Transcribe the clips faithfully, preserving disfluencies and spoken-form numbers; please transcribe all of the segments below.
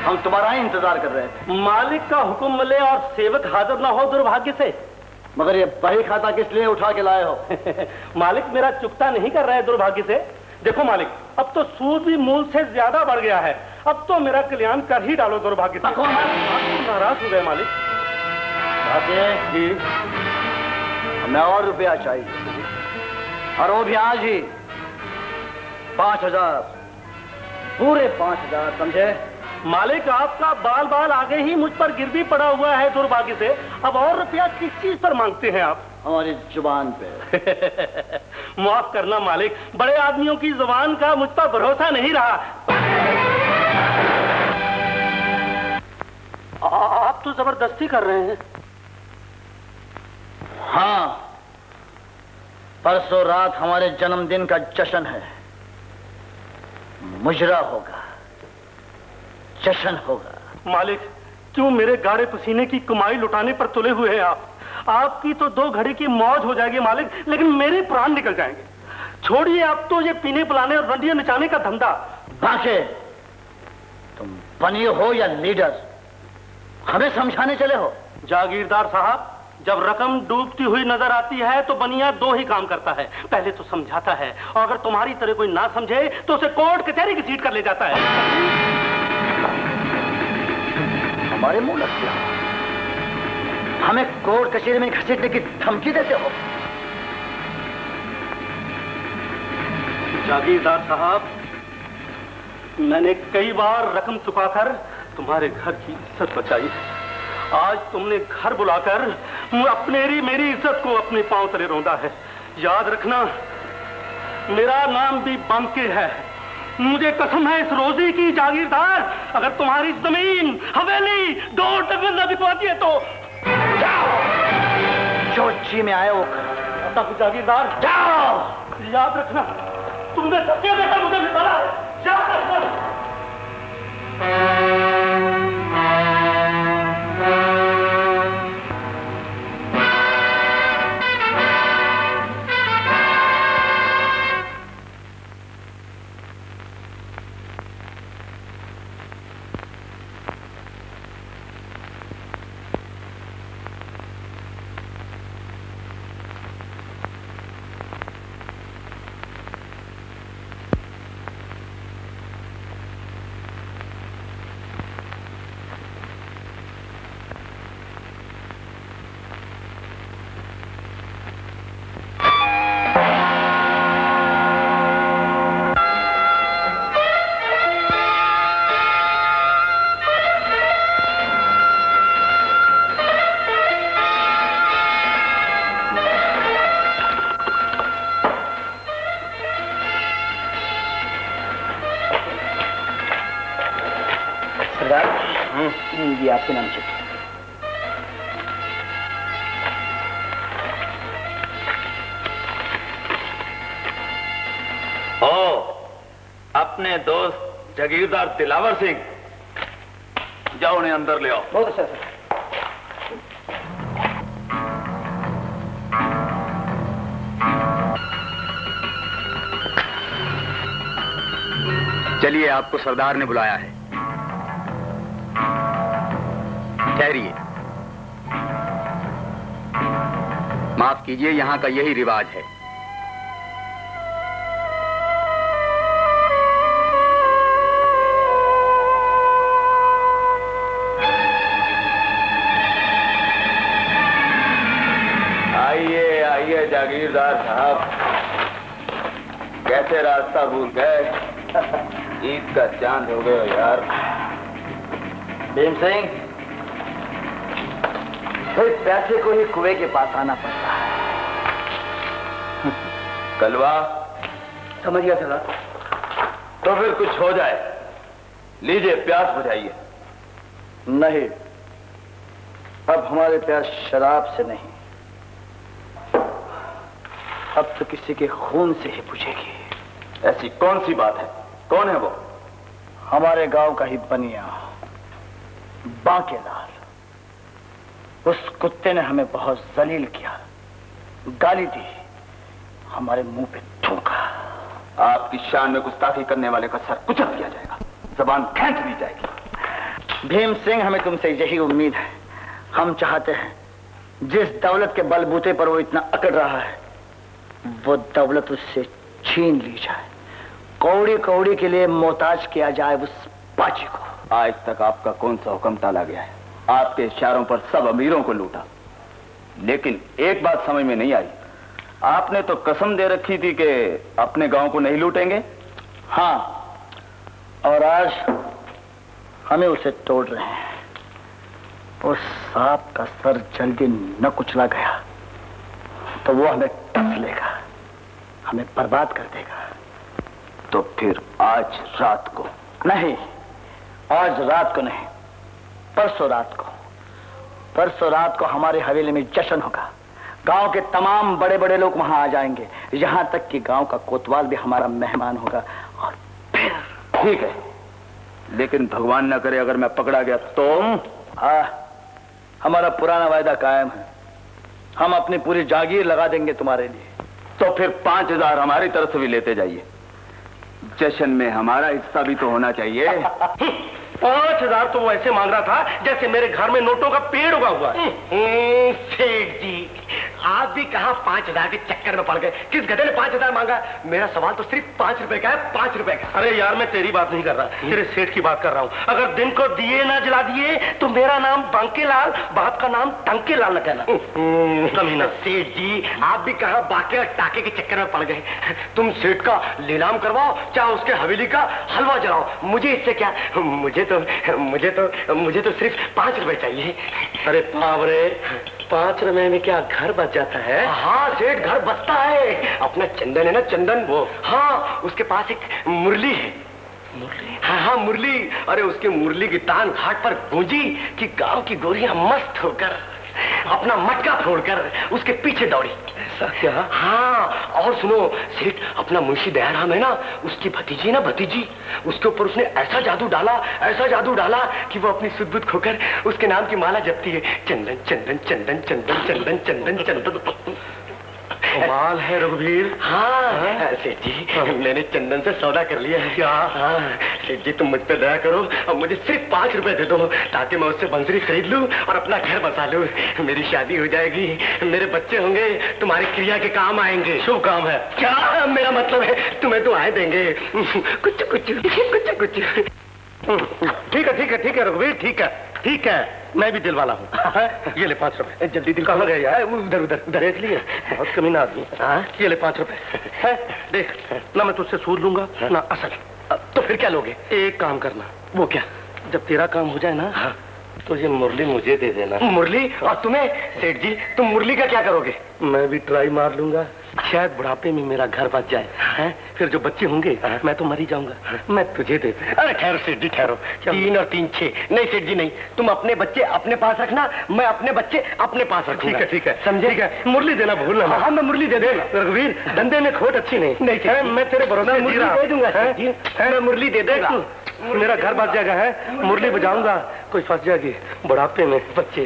हम तुम्हारा ही इंतजार कर रहे थे। मालिक का हुक्म मिले और सेवक हाजिर ना हो दुर्भाग्य से। मगर ये बही खाता किस लिए उठा के लाए हो? मालिक मेरा चुकता नहीं कर रहे दुर्भाग्य से। देखो मालिक, अब तो सूद भी मूल से ज्यादा बढ़ गया है। अब तो मेरा कल्याण कर ही डालो दुर्भाग्य से। नाराज हो गए मालिक। जी, हमें और रुपया चाहिए, और वो भी आज ही। पांच हजार, पूरे पांच हजार, समझे? मालिक आपका बाल बाल आगे ही मुझ पर गिरवी पड़ा हुआ है दुर्भाग्य से। अब और रुपया किस चीज पर मांगते हैं आप? हमारी जुबान पे। माफ करना मालिक, बड़े आदमियों की जुबान का मुझ पर भरोसा नहीं रहा। आप तो जबरदस्ती कर रहे हैं। हाँ, परसों रात हमारे जन्मदिन का जश्न है। मुजरा होगा, जश्न होगा। मालिक, क्यों मेरे गाढ़े पसीने की कमाई लुटाने पर तुले हुए हैं आप? आपकी तो दो घड़ी की मौज हो जाएगी मालिक, लेकिन मेरे प्राण निकल जाएंगे। छोड़िए आप तो ये पीने पिलाने और रंडियां नचाने का धंधा। बाके, तुम बनी हो या लीडर, हमें समझाने चले हो? जागीरदार साहब, जब रकम डूबती हुई नजर आती है तो बनिया दो ही काम करता है। पहले तो समझाता है, और अगर तुम्हारी तरह कोई ना समझे तो उसे कोर्ट कचहरी की सीट कर ले जाता है। हमारे मुंह लग गया। हमें कोर्ट कचहरी में घसीटने की धमकी देते हो? जागीरदार साहब, मैंने कई बार रकम चुकाकर तुम्हारे घर की इज्जत बचाई। आज तुमने घर बुलाकर अपने मेरी इज्जत को अपने पांव तले रौंदा है। याद रखना, मेरा नाम भी बांके है। मुझे कसम है इस रोजी की जागीरदार, अगर तुम्हारी जमीन हवेली दो टकन न बिकवाती है तो जाओ, जो जी में आए वो तब जागीरदार जाओ। याद रखना, तुमने सत्य देखा मुझे निकाला। याद रखना। ये आपके नाम से। ओ, अपने दोस्त जागीरदार दिलावर सिंह, जाओ उन्हें अंदर ले आओ। बहुत अच्छा सर। चलिए, आपको सरदार ने बुलाया है। ठहरिए। माफ कीजिए, यहां का यही रिवाज है। आइए आइए जागीरदार साहब, कैसे रास्ता भूल गए? ईद का चांद हो गए हो यार। भीम सिंह, फिर पैसे को ही कुएं के पास आना पड़ता है। कलवा समझ गया सरदार। तो फिर कुछ हो जाए, लीजिए प्यास बुझाइए। नहीं, अब हमारे प्यास शराब से नहीं, अब तो किसी के खून से ही बुझेगी। ऐसी कौन सी बात है? कौन है वो? हमारे गांव का ही बनिया बांकेलाल। उस कुत्ते ने हमें बहुत जलील किया, गाली दी, हमारे मुंह पे थूका। आपकी शान में गुस्ताखी करने वाले का सर कुचल दिया जाएगा, जबान खींच दी जाएगी। भीम सिंह, हमें तुमसे यही उम्मीद है। हम चाहते हैं जिस दौलत के बलबूते पर वो इतना अकड़ रहा है, वो दौलत उससे छीन ली जाए। कौड़ी कौड़ी के लिए मोहताज किया जाए उस बाजी को। आज तक आपका कौन सा हुक्म टाला गया है? आपके इशारों पर सब अमीरों को लूटा, लेकिन एक बात समझ में नहीं आई। आपने तो कसम दे रखी थी कि अपने गांव को नहीं लूटेंगे। हाँ, और आज हमें उसे तोड़ रहे हैं। उस सांप का सर जल्दी न कुचला गया तो वो हमें टस लेगा, हमें बर्बाद कर देगा। तो फिर आज रात को? नहीं, आज रात को नहीं, परसों रात को। परसों रात को हमारे हवेली में जश्न होगा। गांव के तमाम बड़े बड़े लोग वहां आ जाएंगे, यहां तक कि गांव का कोतवाल भी हमारा मेहमान होगा। और फिर ठीक है, लेकिन भगवान न करे अगर मैं पकड़ा गया तो? हाँ, हमारा पुराना वायदा कायम है। हम अपनी पूरी जागीर लगा देंगे तुम्हारे लिए। तो फिर पांच हजार हमारी तरफ से भी लेते जाइए। जश्न में हमारा हिस्सा भी तो होना चाहिए। पांच हजार तो वो ऐसे मांग रहा था जैसे मेरे घर में नोटों का पेड़ उगा हुआ है। सेठ जी, आप भी कहाँ पांच हजार के चक्कर में पड़ गए? किस गधे ने पांच हजार मांगा? मेरा सवाल तो सिर्फ पांच रुपए का है, पांच रुपए का। अरे यार, मैं तेरी बात नहीं कर रहा, तेरे सेठ की बात कर रहा हूँ। अगर दिन को दिए ना जला दिए तो मेरा नाम बांकेलाल, बाप का नाम टंकेलाल न कहना। कमीना सेठ जी, आप भी कहाँ बाके और टाके के चक्कर में पड़ गए? तुम सेठ का नीलाम करवाओ, चाहे उसके हवेली का हलवा जलाओ, मुझे इससे क्या? मुझे तो मुझे तो मुझे तो सिर्फ पांच रुपए चाहिए। अरे बाप रे, पांच रुपए में क्या घर बच जाता है? हाँ सेठ, घर बचता है। अपना चंदन है ना, चंदन, वो हाँ, उसके पास एक मुरली है। मुरली? हाँ हाँ मुरली। अरे उसके मुरली की तान घाट पर गूंजी कि गांव की गोरियां मस्त होकर अपना मटका फोड़कर उसके पीछे दौड़ी। ऐसा क्या? हाँ, और सुनो सेठ, अपना मुंशी दयाराम है ना, उसकी भतीजी ना भतीजी, उसके ऊपर उसने ऐसा जादू डाला, ऐसा जादू डाला कि वो अपनी सुध-बुध खोकर उसके नाम की माला जपती है। चंदन चंदन चंदन चंदन चंदन चंदन चंदन। कमाल है रघुवीर। हाँ सेठ जी, मैंने चंदन से सौदा कर लिया है। क्या? हाँ सेठ जी, तुम मुझ पे दया करो और मुझे सिर्फ पांच रुपए दे दो, ताकि मैं उससे बंसरी खरीद लूं और अपना घर बसा लूं। मेरी शादी हो जाएगी, मेरे बच्चे होंगे, तुम्हारी क्रिया के काम आएंगे। शुभ काम है। क्या मेरा मतलब है, तुम्हें तो आए देंगे कुछ कुछ कुछ कुछ। ठीक है ठीक है ठीक है रघुवीर, ठीक है ठीक है, मैं भी दिल वाला हूँ। ये ले पांच रुपए। जल्दी दिल कहाँ गए यार? उधर उधर उधर। देख लिए, बहुत कमीना आदमी। हाँ, ये ले पांच रुपए है। देख, ना मैं तुझसे सूद लूंगा ना असल। तो फिर क्या लोगे? एक काम करना। वो क्या? जब तेरा काम हो जाए ना, हाँ, तो ये मुरली मुझे दे देना। मुरली? और तुम्हें? सेठ जी, तुम मुरली का क्या करोगे? मैं भी ट्राई मार लूंगा, शायद बुढ़ापे में मेरा घर बच जाए। हैं? फिर जो बच्चे होंगे, मैं तो मर ही जाऊंगा, मैं तुझे दे दूंगा। अरे ठहरो सेठ जी, ठहरो। तीन और तीन छह। नहीं सेठ जी नहीं, तुम अपने बच्चे अपने पास रखना, मैं अपने बच्चे अपने पास रखूंगा। ठीक है ठीक है, समझे? ठीक है, मुरली देना भूलना। हाँ मैं मुरली दे दूंगा। रघुवीर, धंधे में खोट अच्छी नहीं। नहीं, मैं तेरे भरोसे मुरली दे दूंगा। मैं मुरली दे दूंगा। मेरा घर बच जाएगा है, मुरली बजाऊंगा, कोई फंस जाएगी बुढ़ापे में बच्चे।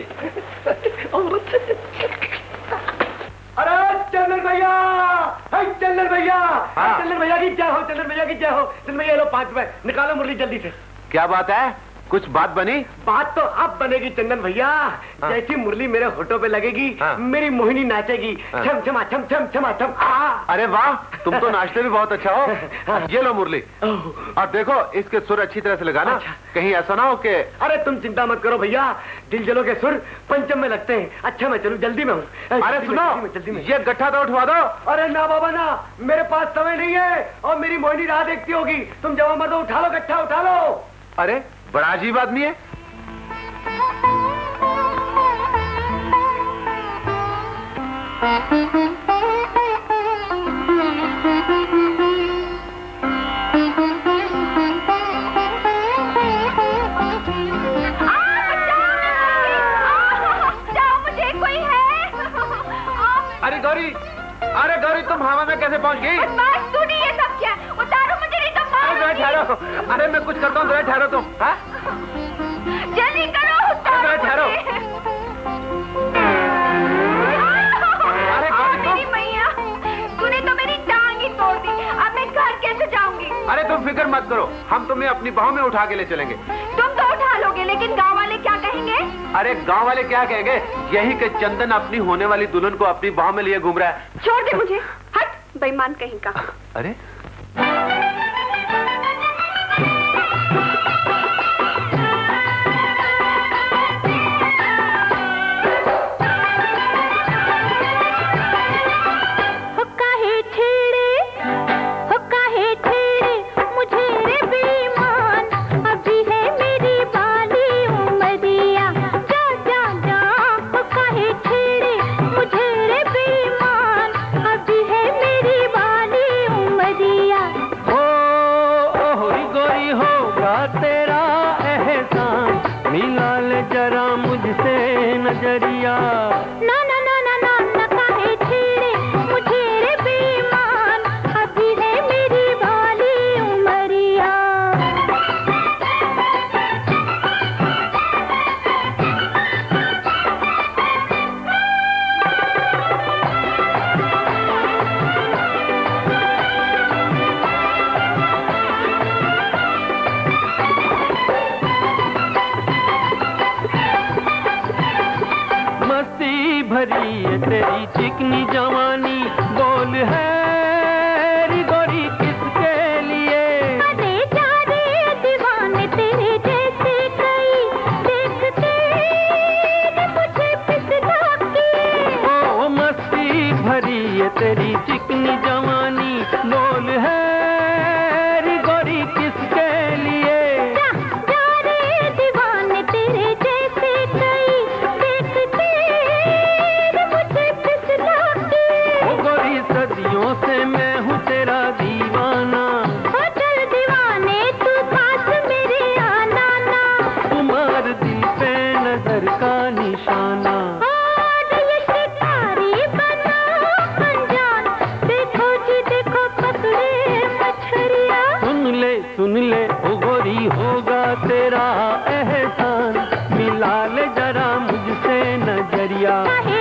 अरे चंदन भैया, चंदन भैया, चंदन भैया की जय हो, चंदन भैया की जय हो। चंदन भैया लो पांच रुपए, निकालो मुरली जल्दी से। क्या बात है? कुछ बात बनी? बात तो अब बनेगी चंदन भैया। हाँ। जैसी मुरली मेरे होठों पे लगेगी, हाँ। मेरी मोहिनी नाचेगी। हाँ। छम छमा छम छम छमा छम। अरे वाह, तुम तो नाचते भी बहुत अच्छा हो। हाँ। ये लो मुरली, और देखो इसके सुर अच्छी तरह से लगाना। अच्छा। कहीं ऐसा ना हो कि... अरे तुम चिंता मत करो भैया, दिल जलो के सुर पंचम में लगते हैं। अच्छा मैं चलूं, जल्दी में हूँ। अरे सुनो, ये गट्ठा तो उठवा दो। अरे ना बाबा ना, मेरे पास समय नहीं है और मेरी मोहिनी राह देखती होगी। तुम जवाब मत दो, उठा लो गट्ठा, उठा लो। अरे बड़ा अजीब आदमी है। अरे गौरी, अरे गौरी, तुम हवा में कैसे पहुंच गई? ये सब क्या? उतारो मुझे, नहीं तो मारूंगी। ठहरो, अरे मैं कुछ करता हूँ, जरा ठहरो तुम। जल्दी करो, उतारो। ठहरो। अरे मेरी मैया, तूने तो मेरी टांग ही तोड़ दी। अब मैं घर कैसे जाऊंगी? अरे तुम फिक्र मत करो, हम तुम्हें अपनी बाहों में उठा के ले चलेंगे। तुम तो उठा लोगे, लेकिन गांव वाले क्या कहेंगे? अरे गांव वाले क्या कहेंगे? यही कि चंदन अपनी होने वाली दुल्हन को अपनी बाहों में लिए घूम रहा है। छोड़ दे मुझे, हट बेईमान कहीं का। अरे तेरी चिकनी जवानी बोल है री गोरी किसके लिए? अरे जा रे दीवाने तेरे जैसे कई देखते मुझे फिसला के। ओ मस्ती भरी है तेरी चिकनी जवानी बोल है री गोरी किसके लिए? जा, जा रे दीवाने तेरे जैसे कई देखते सदियों से मैं हूँ तेरा दीवाना। हो चल दीवाने तू पास मेरे आना ना। तुम्हारे दिल पे नजर का निशाना। और ये शिकारी बना अनजान, देखो जी देखो पकड़े मछलियाँ। सुन ले सुन ले ओ गोरी होगा तेरा एहसान, मिला ले जरा मुझसे नजरिया।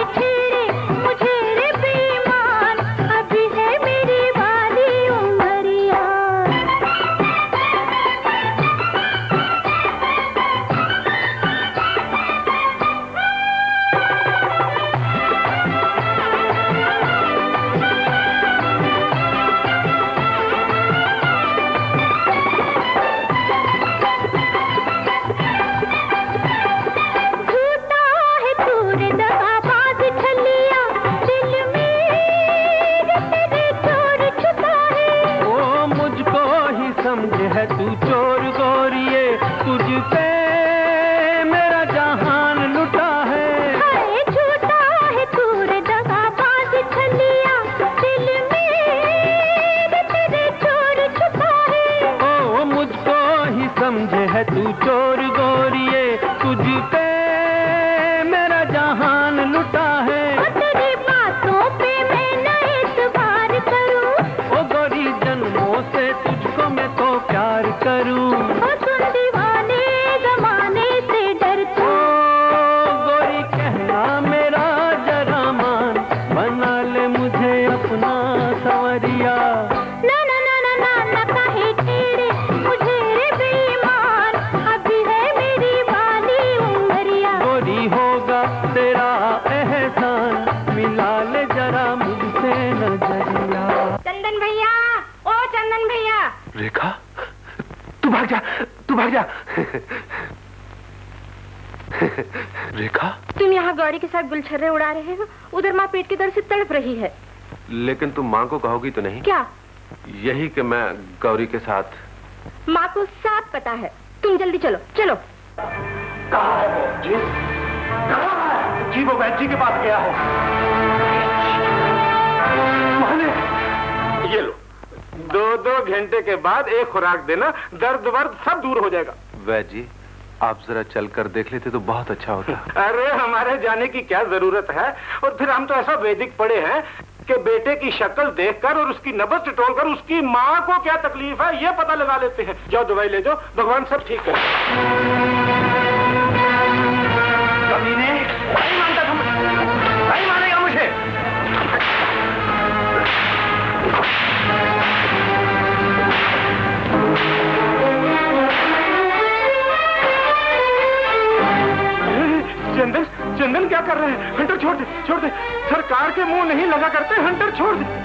तू चोर गोरिये तुझ पे मेरा जहान लुटा है। हाय झूठा है तूर दगाबाज छलिया, दिल में तेरे चोर छुपा है। ओ मुझको ही समझे है तू चोर गोरिये तुझ पे मेरा जहान लुटा है। तेरी बातों पे मैं न एतबार करूं। ओ गोरी जन्मों से तुझको मैं तो प्यार करूं। ओ सुन दीवाने जमाने से डरती। ओ गोरी कहना मेरा जरा मान, बना ले मुझे अपना सवरिया। ना ना ना ना ना ना काहे छेड़े मुझे रे बेईमान, अभी है मेरी वाली उमरिया। गोरी होगा तेरा एहसान, मिला ले जरा मुझसे नजरिया। चंदन भैया, ओ चंदन भैया। रेखा तू भाग जा, तू भाग जा। रेखा तुम यहाँ गौरी के साथ गुलछर्रे उड़ा रहे हो, उधर माँ पेट के दर्द से तड़प रही है। लेकिन तुम माँ को कहोगी तो नहीं? क्या? यही कि मैं गौरी के साथ। माँ को साफ पता है, तुम जल्दी चलो चलो। कहाँ है वो? जी कहाँ है? जी वो वैद्य जी के पास गया है। माने ये लो, दो दो घंटे के बाद एक खुराक देना, दर्द वर्द सब दूर हो जाएगा। वैद्य जी आप जरा चलकर देख लेते तो बहुत अच्छा होता। अरे हमारे जाने की क्या जरूरत है, और फिर हम तो ऐसा वैदिक पढ़े हैं कि बेटे की शक्ल देखकर और उसकी नब्ज टटोलकर उसकी माँ को क्या तकलीफ है ये पता लगा लेते हैं। जाओ दवाई ले जाओ, भगवान सब ठीक करे। कमीने नहीं मानता तुम, नहीं मानेगा मुझे। चंदन, चंदन क्या कर रहे हैं? हंटर छोड़ दे, छोड़ दे। सरकार के मुंह नहीं लगा करते, हंटर छोड़ दे।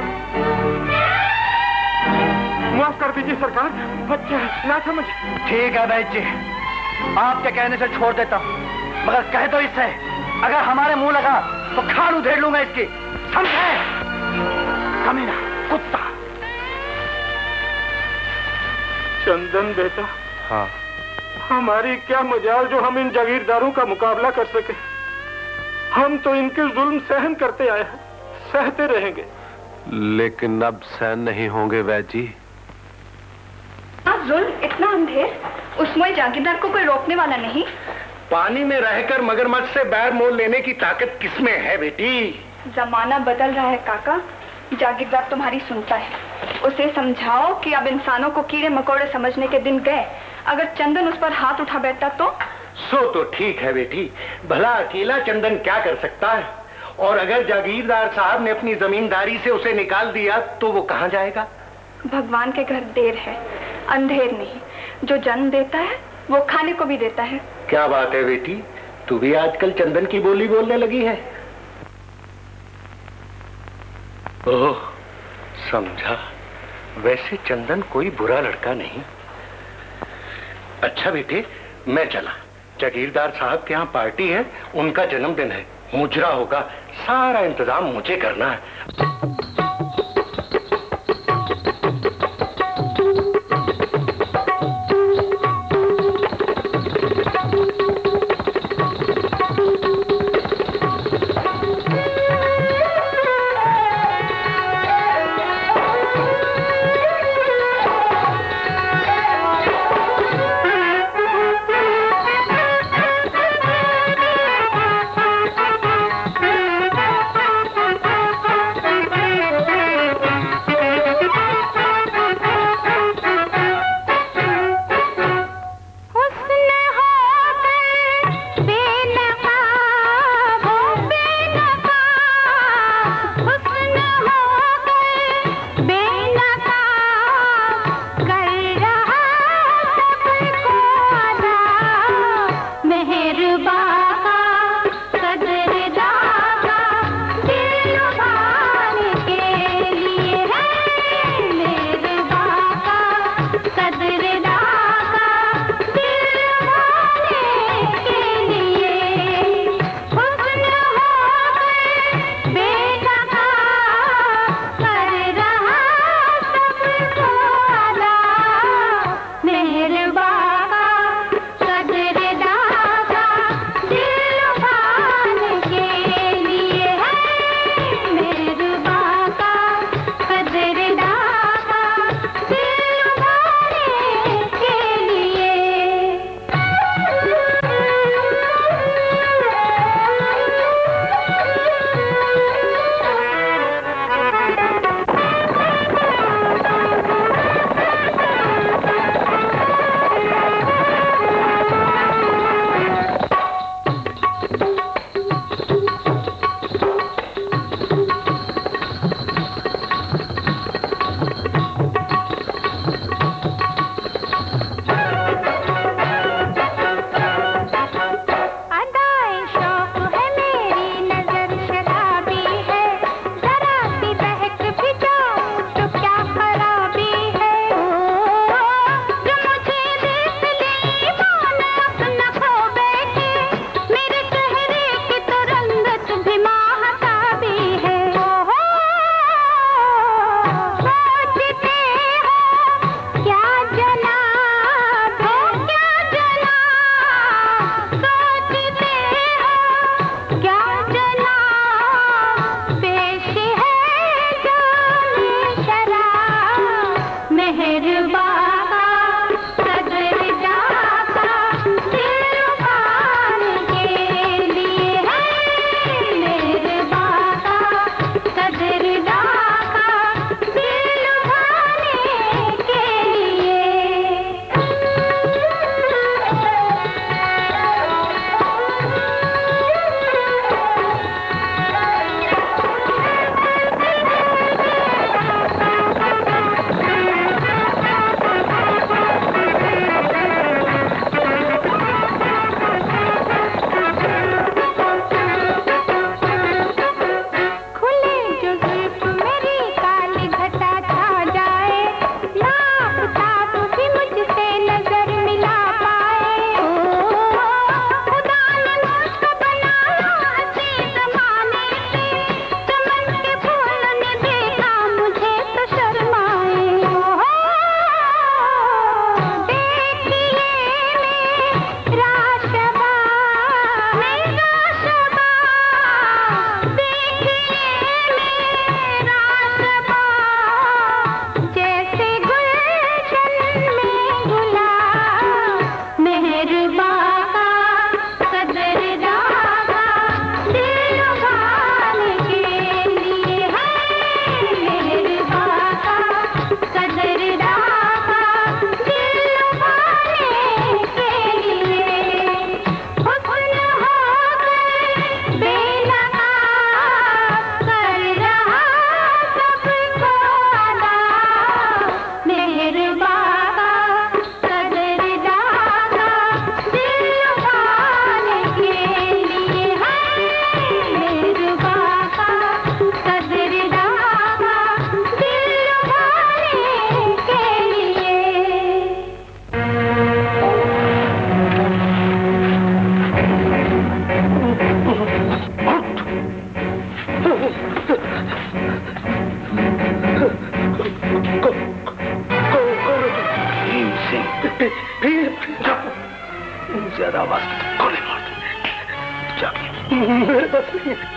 माफ कर दीजिए सरकार, बच्चा है ना समझ। ठीक है वैद्य जी, आपके कहने से छोड़ देता हूँ, मगर कह दो इससे अगर हमारे मुंह लगा तो खान उधेड़ लूंगा इसकी, समझे? कमीना कुत्ता। चंदन बेटा। हाँ। हमारी क्या मजाल जो हम इन जागीरदारों का मुकाबला कर सके। हम तो इनके जुल्म सहन करते आए हैं, सहते रहेंगे। लेकिन अब सहन नहीं होंगे वैद्य जी। जुल्म इतना अंधेर, उसमें जागीरदार को कोई रोकने वाला नहीं। पानी में रहकर मगरमच्छ से बैर मोल लेने की ताकत किसमें है बेटी? जमाना बदल रहा है काका, जागीरदार तुम्हारी सुनता है। उसे समझाओ कि अब इंसानों को कीड़े मकोड़े समझने के दिन गए। अगर चंदन उस पर हाथ उठा बैठता तो? सो तो ठीक है बेटी, भला अकेला चंदन क्या कर सकता है? और अगर जागीरदार साहब ने अपनी जमींदारी से उसे निकाल दिया तो वो कहाँ जाएगा? भगवान के घर देर है, अंधेर नहीं। जो जन्म देता है वो खाने को भी देता है। क्या बात है बेटी, तू भी आजकल चंदन की बोली बोलने लगी है। ओह, समझा। वैसे चंदन कोई बुरा लड़का नहीं। अच्छा बेटे, मैं चला। जागीरदार साहब के यहाँ पार्टी है, उनका जन्मदिन है, मुजरा होगा, सारा इंतजाम मुझे करना है। ज्यादा आवाज गोली मार दूंगी। जा। मेरे बस नहीं है।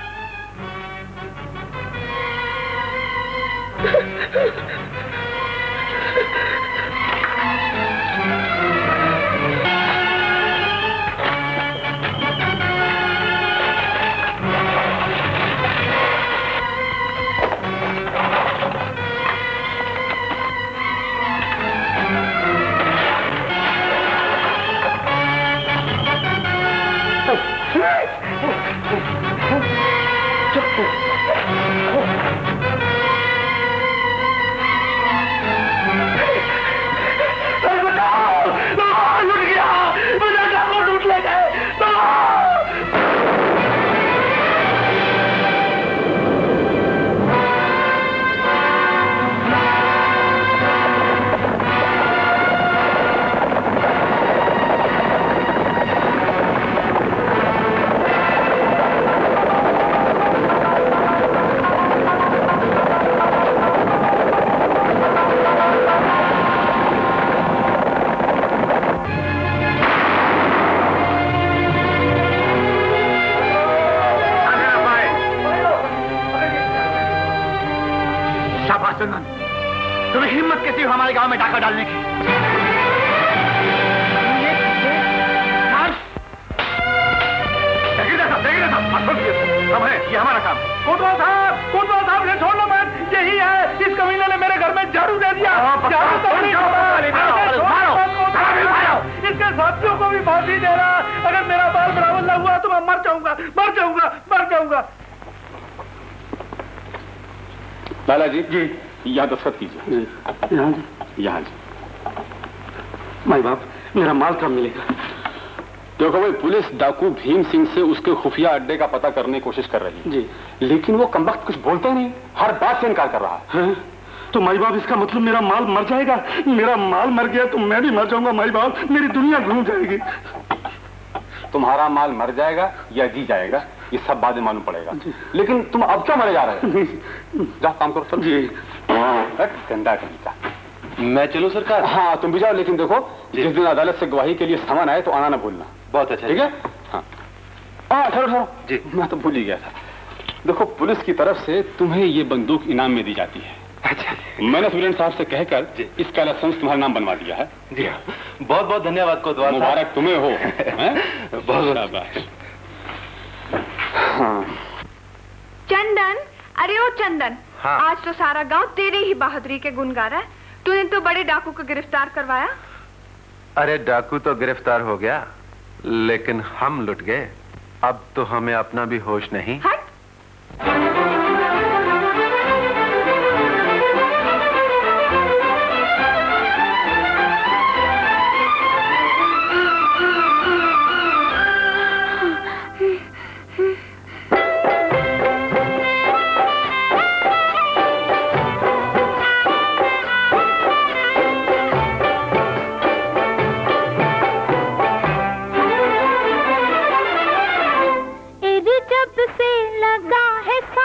तुम्हें हिम्मत कैसी हो हमारे गांव में डाका डालने की? सब है, ये हमारा काम है। कोतवाल साहब, कोतवाल साहब ने छोड़ना मत, यही है, इस कमीने ने मेरे घर में झाड़ू दे दिया। झाड़ू तो नहीं इसके साथियों को भी फांसी दे रहा। अगर मेरा बाल बराबर न हुआ तो मैं मर जाऊंगा, मर जाऊंगा, मर जाऊंगा। लाला जी जी यहाँ दस्तखत कीजिए। यहाँ जी, यहाँ जी। माई बाप, मेरा माल कब मिलेगा? देखो भाई, पुलिस डाकू भीम सिंह से उसके खुफिया अड्डे का पता करने की कोशिश कर रही है जी, लेकिन वो कमबख्त कुछ बोलता नहीं, हर बात से इनकार कर रहा है। है? तो माई बाप, इसका मतलब मेरा माल मर जाएगा। मेरा माल मर गया तो मैं भी मर जाऊंगा माई बाप, मेरी दुनिया घूम जाएगी। तुम्हारा माल मर जाएगा या जी जाएगा ये सब बाद में मालूम पड़ेगा, लेकिन तुम अब क्या मरे जा रहे हो? जा काम करो सब। जी। गंदा कहीं का। मैं चलूं सरकार? हाँ तुम भी जाओ, लेकिन देखो जिस दिन अदालत से गवाही के लिए सामान आए तो आना ना भूलना। बहुत अच्छा। ठीक है? हाँ हाँ ठहरो ठहरो जी, मैं तो भूल ही गया था। देखो पुलिस की तरफ से तुम्हें ये बंदूक इनाम में दी जाती है। अच्छा, मैंने सुप्रीटेंडेंट साहब से कहकर इसका लाइसेंस तुम्हारा नाम बनवा दिया है। जी बहुत बहुत धन्यवाद कोतवाल साहब। मुबारक तुम्हें हो। बहुत शाबाश। चंदन, अरे ओ चंदन, हाँ। आज तो सारा गांव तेरे ही बहादुरी के गुण गा रहा है। तूने तो बड़े डाकू को गिरफ्तार करवाया। अरे डाकू तो गिरफ्तार हो गया, लेकिन हम लुट गए। अब तो हमें अपना भी होश नहीं। हट। जब से लगा है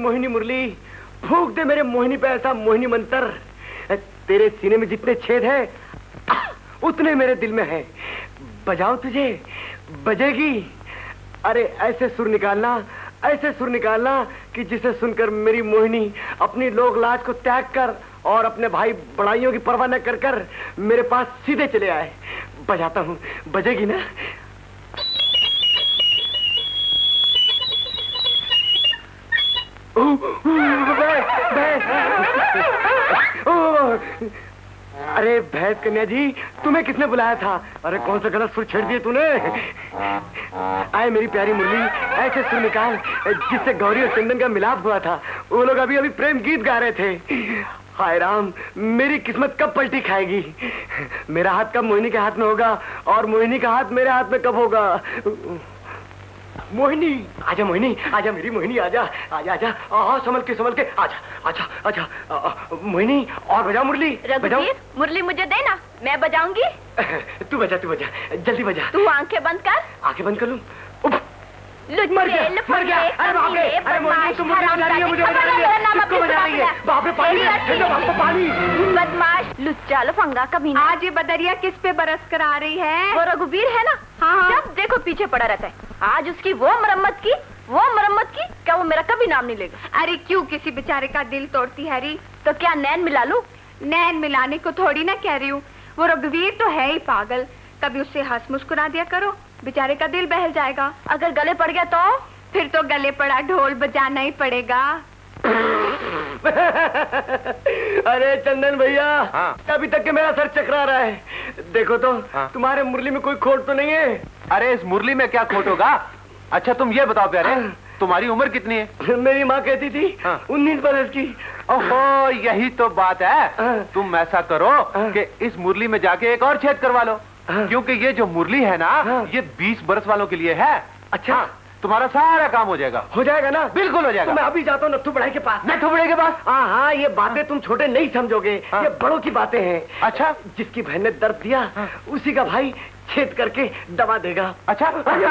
मोहिनी मुरली, फूंक दे मेरे मोहिनी पे ऐसा मोहिनी मंत्र। तेरे सीने में जितने छेद हैं उतने मेरे दिल में हैं। बजाऊं तुझे, बजेगी। अरे ऐसे सुर निकालना, ऐसे सुर निकालना कि जिसे सुनकर मेरी मोहिनी अपनी लोक लाज को त्याग कर और अपने भाई बड़ाइयों की परवाह न कर कर मेरे पास सीधे चले आए। बजाता हूँ, बजेगी ना? अरे भैंस कन्या जी, तुम्हें किसने बुलाया था? अरे कौन सा गलत सुर छेड़ दिए तूने? आए मेरी प्यारी मुरली, ऐसे सुर निकाल जिससे गौरी और चंदन का मिलाप हुआ था। वो लोग अभी अभी प्रेम गीत गा रहे थे। हाय राम, मेरी किस्मत कब पलटी खाएगी? मेरा हाथ कब मोहिनी के हाथ में होगा और मोहिनी का हाथ मेरे हाथ में कब होगा? मोहिनी, आजा मोहिनी, आजा मेरी मोहिनी, आजा आजा आजा। हाँ संभल के संभल के, आजा आजा आजा। मोहिनी और बजा मुरली। रघुवीर, मुरली मुझे देना, मैं बजाऊंगी। तू बजा, तू बजा, जल्दी बजा। तू आंखें बंद कर। आंखें बंद कर लूं? मर गया, मर गया। अरे बाप रे, अरे मोहिनी तुम मुझे बजा रही है, मुझे बजा रही है, किसको बजा रही है? बाप रे पानी, बाप रे पानी। बदमाश, लुच्चा लफंगा कमीना। आज ये बदरिया किस पे बरस कर आ रही है? वो रघुवीर है ना, हाँ। जब देखो पीछे पड़ा रहता है। आज उसकी वो मरम्मत की, वो मरम्मत की, क्या वो मेरा कभी नाम नहीं लेगा? अरे क्यों किसी बेचारे का दिल तोड़ती है री? तो क्या नैन मिला लूं? नैन मिलाने को थोड़ी ना कह रही हूँ। वो रघुवीर तो है ही पागल। कभी उससे हंस मुस्कुरा दिया करो, बेचारे का दिल बहल जाएगा। अगर गले पड़ गया तो? फिर तो गले पड़ा ढोल बजाना ही पड़ेगा। अरे चंदन भैया, हाँ। अभी तक के मेरा सर चकरा रहा है। देखो तो, हाँ। तुम्हारे मुरली में कोई खोट तो नहीं है? अरे इस मुरली में क्या खोट होगा? अच्छा तुम ये बताओ प्यारे, तुम्हारी उम्र कितनी है? मेरी माँ कहती थी हाँ। उन्नीस बरस की। ओहो, यही तो बात है। हाँ। तुम ऐसा करो हाँ। कि इस मुरली में जाके एक और छेद करवा लो। हाँ। क्योंकि ये जो मुरली है ना, हाँ। ये बीस बरस वालों के लिए है। अच्छा हाँ। तुम्हारा सारा काम हो जाएगा। हो जाएगा ना? बिल्कुल हो जाएगा। तो मैं अभी जाता हूँ नत्थू बड़ाई के पास। नत्थू बड़ाई के पास? हाँ हाँ, ये बातें तुम छोटे नहीं समझोगे। हाँ। ये बड़ों की बातें हैं। अच्छा, जिसकी बहन ने दर्द दिया हाँ। उसी का भाई छेद करके दवा देगा। अच्छा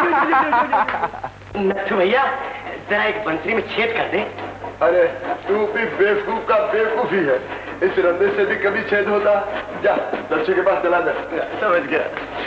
नत्थू भैया, जरा एक बंसरी में छेद कर दे। अरे तू भी बेवकूफ का बेवकूफ ही है। इस रंधे से भी कभी छेद होता? जा लच्छू के पास चला जा। समझ गया।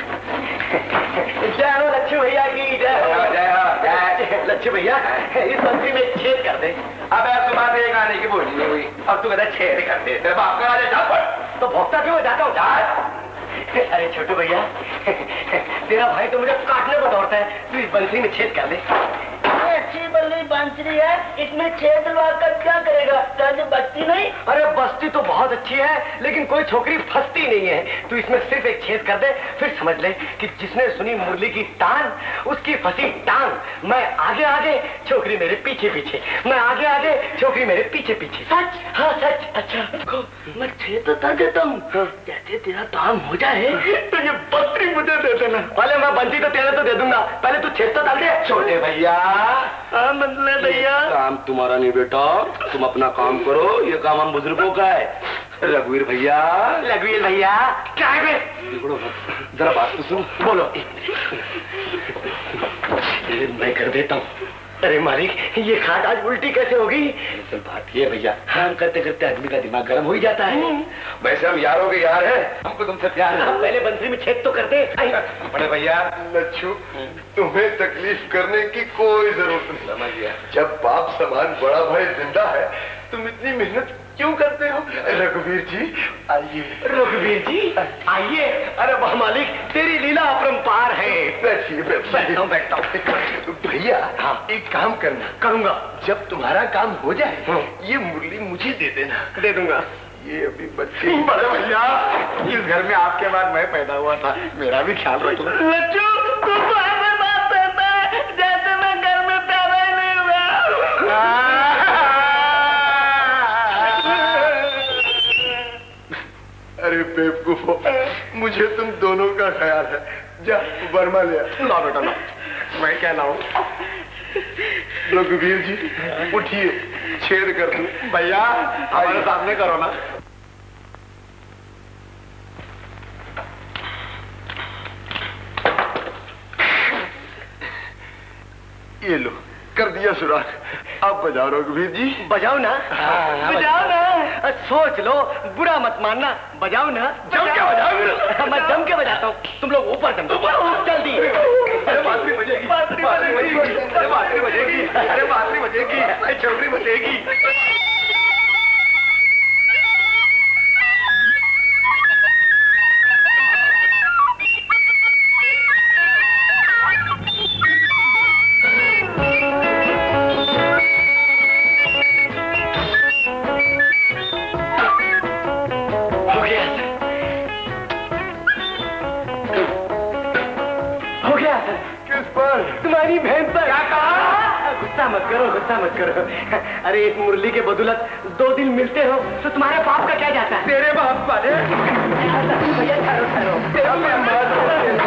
जय हो लच्छू भैया की जय हो। जय हो लच्छू भैया, इस बंसरी में छेद कर दे। अब यार तुम्हारे एक आने की बोली नहीं हुई, अब तू कहता छेद कर दे। तेरे बाप का राजा जा। तो भोगता क्यों जाता हूँ? अरे छोटू भैया, तेरा भाई तो मुझे काटने को दौड़ता है, तू इस बंसरी में छेद कर दे। अच्छी बल्ली बांसुरी है, इसमें छेद लगा कर क्या करेगा? ताकि बचती नहीं? अरे बचती तो बहुत अच्छी है, लेकिन कोई छोकरी फंसती नहीं है। तू इसमें सिर्फ एक छेद कर दे, फिर समझ ले कि जिसने सुनी मुरली की तान, उसकी फंसी टांग। मैं आगे आगे, छोकरी मेरे पीछे पीछे। मैं आगे आगे, छोकरी मेरे पीछे पीछे। सच? हाँ सच। अच्छा देखो, मैं छेद तो कर देता हूँ। जैसे तेरा काम हो जाए तो ये बंसरी मुझे दे देना। पहले मैं बंसी तो तेरे तो दे दूंगा, पहले तू छेद तो डाल दे। छोटे भैया, मतलब भैया काम तुम्हारा नहीं बेटा, तुम अपना काम करो। ये काम हम बुजुर्गों का है। रघुवीर भैया, रघुवीर भैया क्या है? जरा बात तो सुन। बोलो। मैं कर देता हूँ। अरे मालिक, ये खाट आज उल्टी कैसे होगी? चल बात ये भैया, काम करते करते आदमी का दिमाग गर्म हो ही जाता है। वैसे हम यारों के यार हैं, हमको तुमसे प्यार है। पहले बंसरी में छेद तो कर दे। बड़े भैया, लच्छू तुम्हें तकलीफ करने की कोई जरूरत नहीं। समझ गया। जब बाप समान बड़ा भाई जिंदा है, तुम इतनी मेहनत क्यों करते हो? रघुवीर जी आइए। रघुवीर जी आइए। अरे वाह मालिक, तेरी लीला अपरंपार है। बैठिए बैठिए। बैठता हूँ। भैया हाँ, एक काम करना। करूंगा। जब तुम्हारा काम हो जाए हाँ। ये मुरली मुझे दे देना। दे दूंगा। ये अभी बच्चे। बड़े भैया, इस घर में आपके बाद मैं पैदा हुआ था, मेरा भी ख्याल रखो। लच्छू, तू तो ऐसे बात करता है जैसे मैं घर में पैदा ही नहीं हुआ। अरे बेवकूफो, मुझे तुम दोनों का ख्याल है। जा वर्मा ले। ना बेटा ना, मैं क्या लाऊं? रघुवीर जी उठिए, छेद कर दूं। भैया हमारे सामने करो ना। ये लो, कर दिया सुराख। अब बजाओ रघुवीर जी। बजाओ ना, बजाओ ना। सोच लो, बुरा मत मानना। बजाओ ना। जम के बजाओ। मैं जम के बजाता हूँ, तुम लोग ऊपर जम जल्दी। अरे बांसुरी बजेगी, बांसुरी बजेगी, अरे बांसुरी बजेगी, अरे बांसुरी बजेगी, अरे छोकरी बजेगी। तुम्हारी बहन पर। क्या कहा? गुस्सा मत करो, गुस्सा मत करो। अरे इस मुरली के बदौलत दो दिन मिलते हो तो तुम्हारे बाप का क्या जाता है? तेरे बाप वाले भैया ठहरो ठहरो।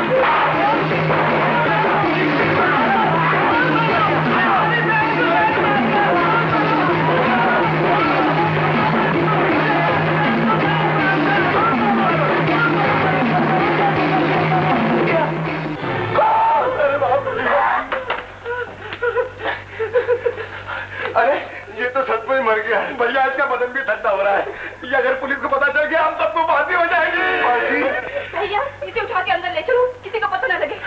अरे ये तो सचमुच मर गया है भैया। इसका बदन भी ठंडा हो रहा है। ये अगर पुलिस को पता चल गया हम सबको फांसी हो जाएगी। फांसी? भैया इसे उठा के अंदर ले चलो, किसी को पता न लगे।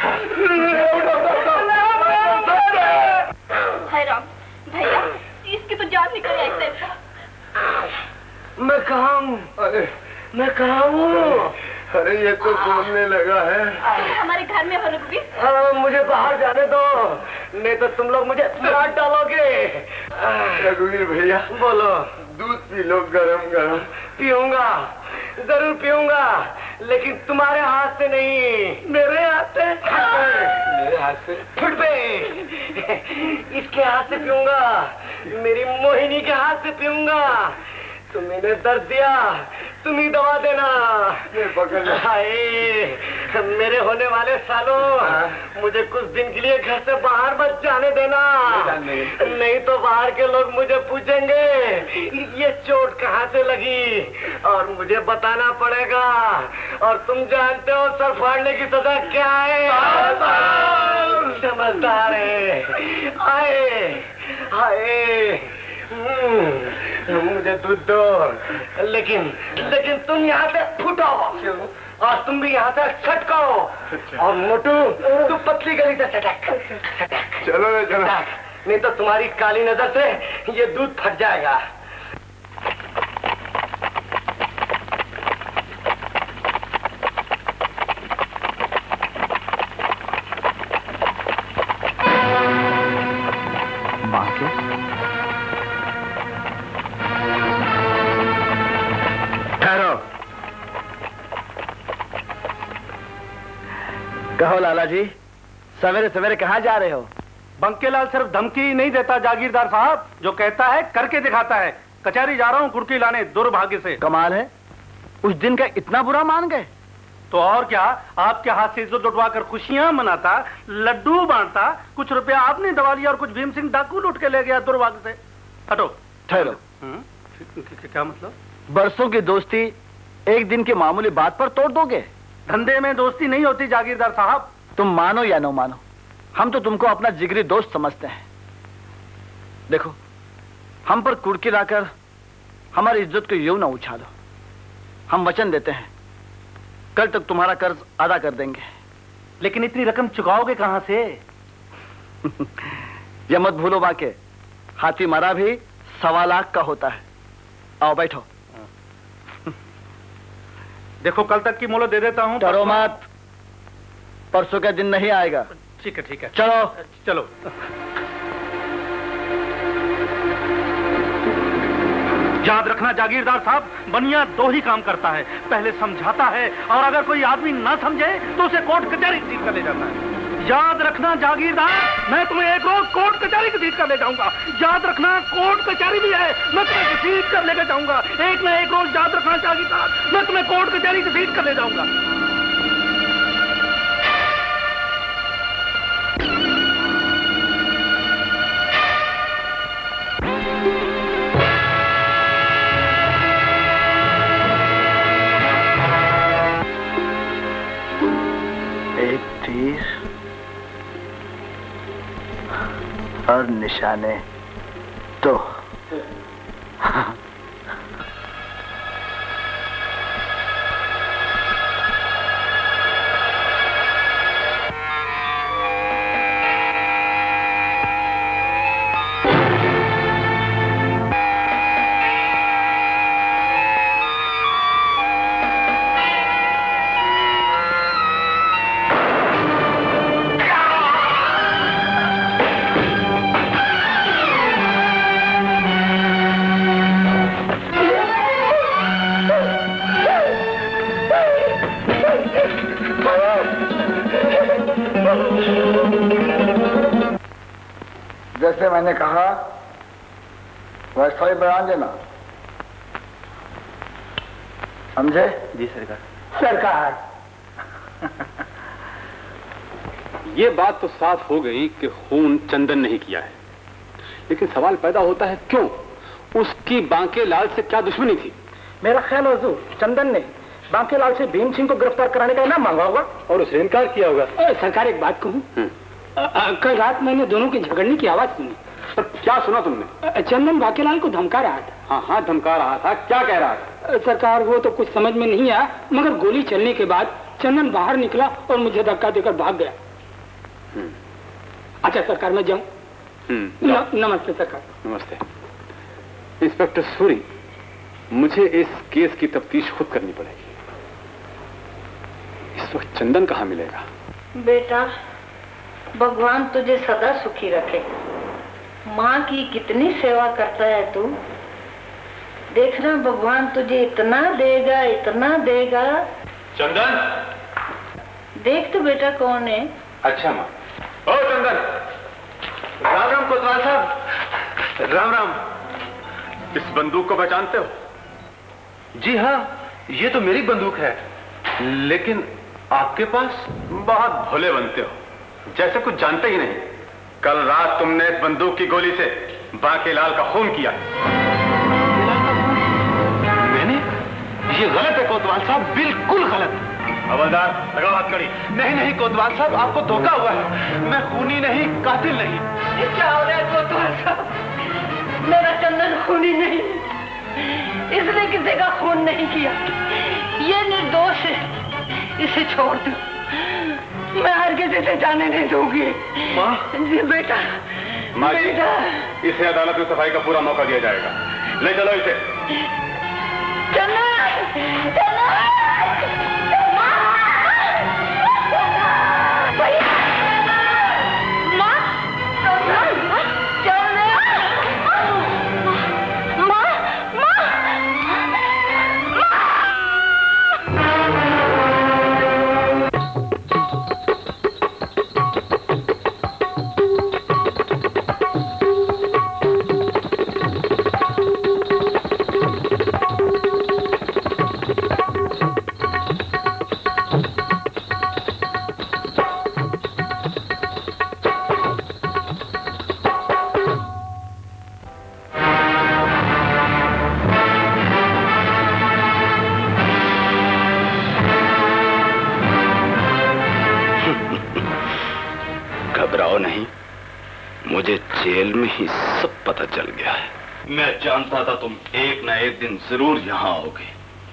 हाय राम, भैया इसकी तो जान निकल आई ऐसा। मैं कहाँ हूँ? अरे मैं कहाँ हूँ? अरे ये तो बोलने लगा है। हमारे घर में हो रघुवीर। मुझे बाहर जाने दो, नहीं तो तुम लोग मुझे मार डालोगे। रघुवीर भैया बोलो। दूध पी लो गरम गरम। पीऊंगा, जरूर पीऊंगा, लेकिन तुम्हारे हाथ से नहीं, मेरे हाथ से। मेरे हाथ से? फुट पे इसके हाथ से पीऊंगा, मेरी मोहिनी के हाथ से पीऊंगा। तुम इन्हें दर्द दिया, तुम ही दवा देना। हाय मेरे होने वाले सालों, मुझे कुछ दिन के लिए घर से बाहर मत जाने देना, नहीं तो बाहर के लोग मुझे पूछेंगे ये चोट कहाँ से लगी और मुझे बताना पड़ेगा। और तुम जानते हो सर फाड़ने की सजा क्या है? समझदार है। आए आए मुझे दूध दो, लेकिन लेकिन तुम यहाँ से फूटो और तुम भी यहाँ से छटको। और मोटू तू पतली गली से सटक सटक। चलो ना चलो, नहीं तो तुम्हारी काली नजर से ये दूध फट जाएगा। कहो लाला जी, सवेरे सवेरे कहाँ जा रहे हो? बंकेलाल सिर्फ धमकी नहीं देता जागीरदार साहब, जो कहता है करके दिखाता है। कचहरी जा रहा हूँ कुर्की लाने, दुर्भाग्य से। कमाल है, उस दिन का इतना बुरा मान गए? तो और क्या, आपके हाथ से इज्जत लुटवा कर खुशियां मनाता, लड्डू बांटता, कुछ रुपया आपने दबा लिया और कुछ भीम सिंह डाकू लूट के ले गया दुर्भाग्य से। हटो। ठहरो। क्या मतलब? बरसों की दोस्ती एक दिन की मामूली बात पर तोड़ दोगे? धंधे में दोस्ती नहीं होती जागीरदार साहब। तुम मानो या न मानो, हम तो तुमको अपना जिगरी दोस्त समझते हैं। देखो, हम पर कुड़की लाकर हमारी इज्जत को यूं ना उछालो। हम वचन देते हैं कल तक तुम्हारा कर्ज अदा कर देंगे। लेकिन इतनी रकम चुकाओगे कहां से? यह मत भूलो बाके, हाथी मरा भी सवा लाख का होता है। आओ बैठो। देखो कल तक की मोहलत दे देता हूं। डरो मत, परसों का दिन नहीं आएगा। ठीक है ठीक है, चलो चलो। याद रखना जागीरदार साहब, बनिया दो ही काम करता है, पहले समझाता है और अगर कोई आदमी ना समझे तो उसे कोर्ट कचहरी सीट कर ले जाता है। याद रखना जागीरदार, मैं तुम्हें एक रोज कोर्ट कचहरी की सीट कर ले जाऊंगा। याद रखना कोर्ट कचहरी भी है, मैं तुम्हें सीट कर लेकर जाऊंगा। एक ना एक रोज याद रखना जागीरदार, मैं तुम्हें कोर्ट कचहरी की सीट कर ले जाऊंगा। और निशाने तो जैसे मैंने कहा वैसा ही बयान देना, समझे? जी सरकार। सरकार ये बात तो साफ हो गई कि खून चंदन नहीं किया है, लेकिन सवाल पैदा होता है क्यों? उसकी बांके लाल से क्या दुश्मनी थी? मेरा ख्याल हुजूर चंदन ने बांके लाल से भीम सिंह को गिरफ्तार कराने का इनाम मांगा होगा और उसने इनकार किया होगा। सरकार एक बात कहूँ, कल रात मैंने दोनों की झगड़ने की आवाज सुनी। पर क्या सुना तुमने? चंदन बांकेलाल को धमका रहा था। हाँ हाँ धमका रहा था, क्या कह रहा था? सरकार वो तो कुछ समझ में नहीं आया, मगर गोली चलने के बाद चंदन बाहर निकला और मुझे धक्का देकर भाग गया। अच्छा सरकार मैं जाऊं? नमस्ते सरकार। नमस्ते। इंस्पेक्टर सूरी, मुझे इस केस की तफ्तीश खुद करनी पड़ेगी। इस वक्त चंदन कहाँ मिलेगा? बेटा भगवान तुझे सदा सुखी रखे। माँ की कितनी सेवा करता है तू, देखना भगवान तुझे इतना देगा इतना देगा। चंदन देख तो बेटा कौन है। अच्छा माँ। ओ चंदन। राम राम कोतवाल साहब। राम राम। इस बंदूक को पहचानते हो? जी हाँ, ये तो मेरी बंदूक है, लेकिन आपके पास? बहुत भोले बनते हो, जैसे कुछ जानते ही नहीं। कल रात तुमने इस बंदूक की गोली से बांकेलाल का खून किया। मैंने? ये गलत है कोतवाल साहब, बिल्कुल गलत। हवलदार लगाओ हथकड़ी। नहीं नहीं कोतवाल साहब, आपको धोखा हुआ है। मैं खूनी नहीं, कातिल नहीं। ये क्या हो रहा है कोतवाल साहब? मेरा चंदन खूनी नहीं, इसने किसी का खून नहीं किया। ये निर्दोष है, इसे छोड़ दो। मैं हर किसी से जाने नहीं दूंगी। माँ जी बेटा। माँ जी, बेटा इसे अदालत में सफाई का पूरा मौका दिया जाएगा। ले चलो इसे। चंदन, चंदन, मुझे जेल में ही सब पता चल गया है। मैं जानता था तुम एक न एक दिन जरूर यहां आओगे।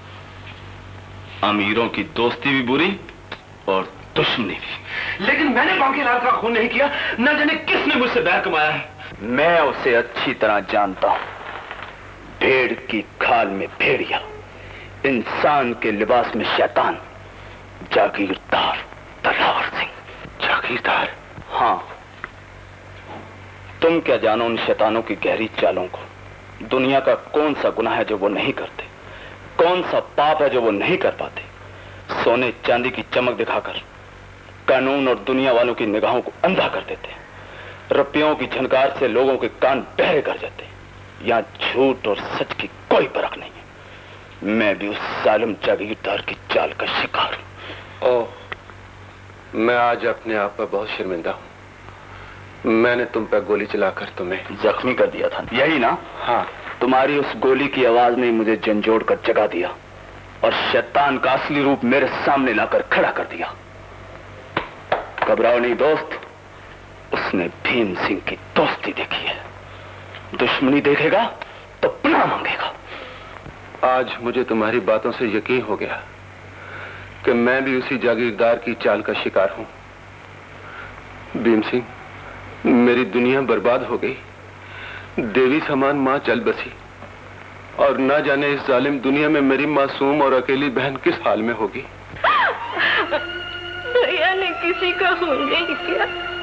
अमीरों की दोस्ती भी बुरी और दुश्मनी भी। लेकिन मैंने बांकेलाल का खून नहीं किया, न जाने किसने मुझसे बैर कमाया है। मैं उसे अच्छी तरह जानता हूं। भेड़ की खाल में भेड़िया, इंसान के लिबास में शैतान, जागीरदार तलवार सिंह। जागीरदार? हाँ। तुम क्या जानो उन शैतानों की गहरी चालों को। दुनिया का कौन सा गुनाह है जो वो नहीं करते, कौन सा पाप है जो वो नहीं कर पाते। सोने चांदी की चमक दिखाकर कानून और दुनिया वालों की निगाहों को अंधा कर देते, रुपयों की झनकार से लोगों के कान बहरे कर जाते। यहाँ झूठ और सच की कोई परख नहीं है। मैं भी उस जालिम जागीरदार की चाल का शिकार हूं। ओह, मैं आज अपने आप पर बहुत शर्मिंदा हूं। मैंने तुम पर गोली चलाकर तुम्हें जख्मी कर दिया था, यही ना? हाँ। तुम्हारी उस गोली की आवाज ने मुझे झंझोड़ कर जगा दिया और शैतान का असली रूप मेरे सामने लाकर खड़ा कर दिया। घबराओ नहीं दोस्त, उसने भीम सिंह की दोस्ती देखी है दुश्मनी देखेगा तो पनाह मांगेगा। आज मुझे तुम्हारी बातों से यकीन हो गया कि मैं भी उसी जागीरदार की चाल का शिकार हूं। भीम सिंह, मेरी दुनिया बर्बाद हो गई, देवी समान मां चल बसी, और ना जाने इस जालिम दुनिया में मेरी मासूम और अकेली बहन किस हाल में होगी। भैया ने किसी का खून नहीं किया।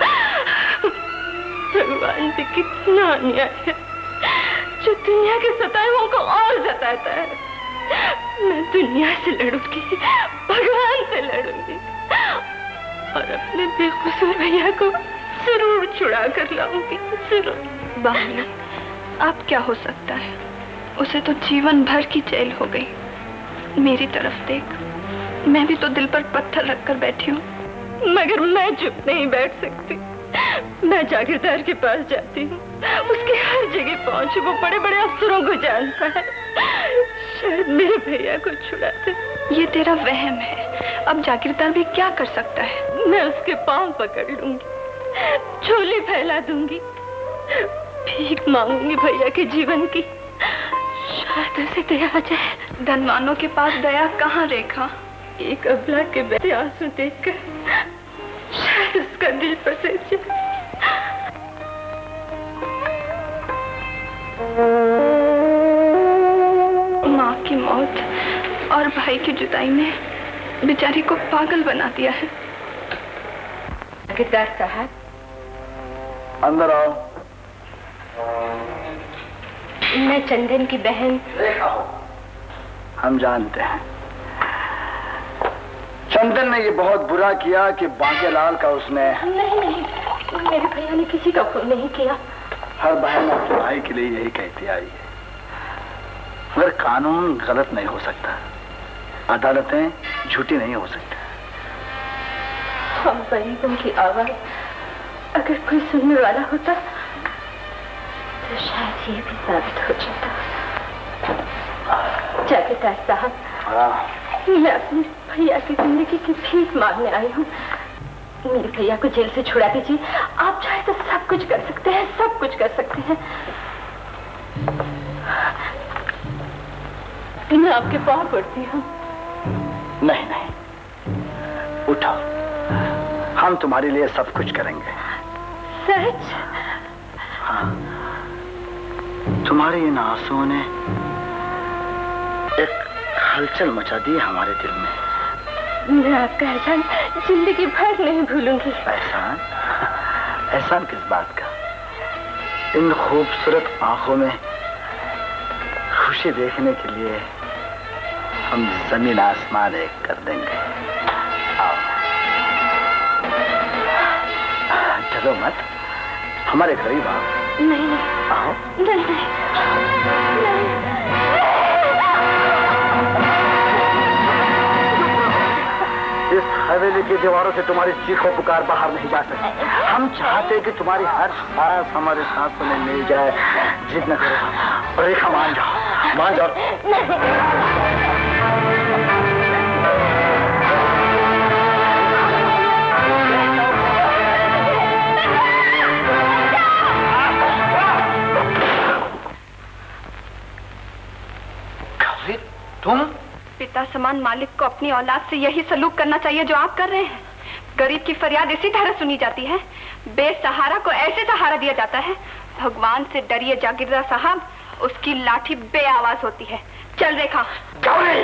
भगवान भी कितना अन्याय है जो दुनिया के सताए को और सताता है। मैं दुनिया से लड़ूंगी, भगवान से लड़ूंगी और अपने बेकसूर भैया को जरूर छुड़ा कर लाऊंगी, जरूर। बहन, अब क्या हो सकता है? उसे तो जीवन भर की जेल हो गई। मेरी तरफ देख, मैं भी तो दिल पर पत्थर रखकर बैठी हूँ। मगर मैं चुप नहीं बैठ सकती। मैं जागीरदार के पास जाती हूँ, उसके हर जगह पहुँचे। वो बड़े बड़े अफसरों को जानता है, शायद मेरे भैया को छुड़ा दे। ये तेरा वहम है। अब जागीरदार भी क्या कर सकता है? मैं उसके पांव पकड़ लूंगी, झोली फैला दूंगी, भीख मांगूंगी भैया के जीवन की, शायद उसे दया आ जाए। धनवानों के पास दया कहाँ रेखा? एक अबला के बेटे आंसू देखकर शायद उसका दिल पसर जाए। माँ की मौत और भाई की जुदाई ने बेचारी को पागल बना दिया है। जागीरदार साहब, अंदर आओ। मैं चंदन की बहन। हम जानते हैं चंदन ने ये बहुत बुरा किया कि बांकेलाल का उसने। नहीं नहीं, मेरे भैया ने किसी का खून नहीं किया। हर बहन अपने भाई के लिए यही कहती आई है, मगर कानून गलत नहीं हो सकता, अदालतें झूठी नहीं हो सकती। हम गरीबों की आवाज अगर कोई सुनने वाला होता तो शायद ये भी साबित हो जाता। जागीरदार साहब, मैं अपने भैया की जिंदगी की भीख मांगने आई हूँ। मेरे भैया को जेल से छुड़ा दीजिए। आप चाहे तो सब कुछ कर सकते हैं, सब कुछ कर सकते हैं। मैं आपके पाँव पड़ती हूँ। नहीं नहीं, उठो, हम तुम्हारे लिए सब कुछ करेंगे। सच? हाँ, तुम्हारे इन आंसुओं ने एक हलचल मचा दी हमारे दिल में। मैं आपका एहसान जिंदगी भर नहीं भूलूंगी। एहसान? एहसान किस बात का? इन खूबसूरत आंखों में खुशी देखने के लिए हम जमीन आसमान एक कर देंगे। आओ, चलो मत, हमारे करीब आओ। नहीं नहीं, आओ। नहीं नहीं, नहीं। इस हवेली की दीवारों से तुम्हारी चीखों पुकार बाहर नहीं जा सकती। हम चाहते कि तुम्हारी हर सांस हमारे सांसों में मिल जाए। जिद न करो, रेखा मान जाओ, मान जाओ। तुम पिता समान मालिक को अपनी औलाद से यही सलूक करना चाहिए जो आप कर रहे हैं। गरीब की फरियाद इसी तरह सुनी जाती है, बेसहारा को ऐसे सहारा दिया जाता है। भगवान से डरिए जागीरदार साहब, उसकी लाठी बेआवाज होती है। चल रेखा। गौरी!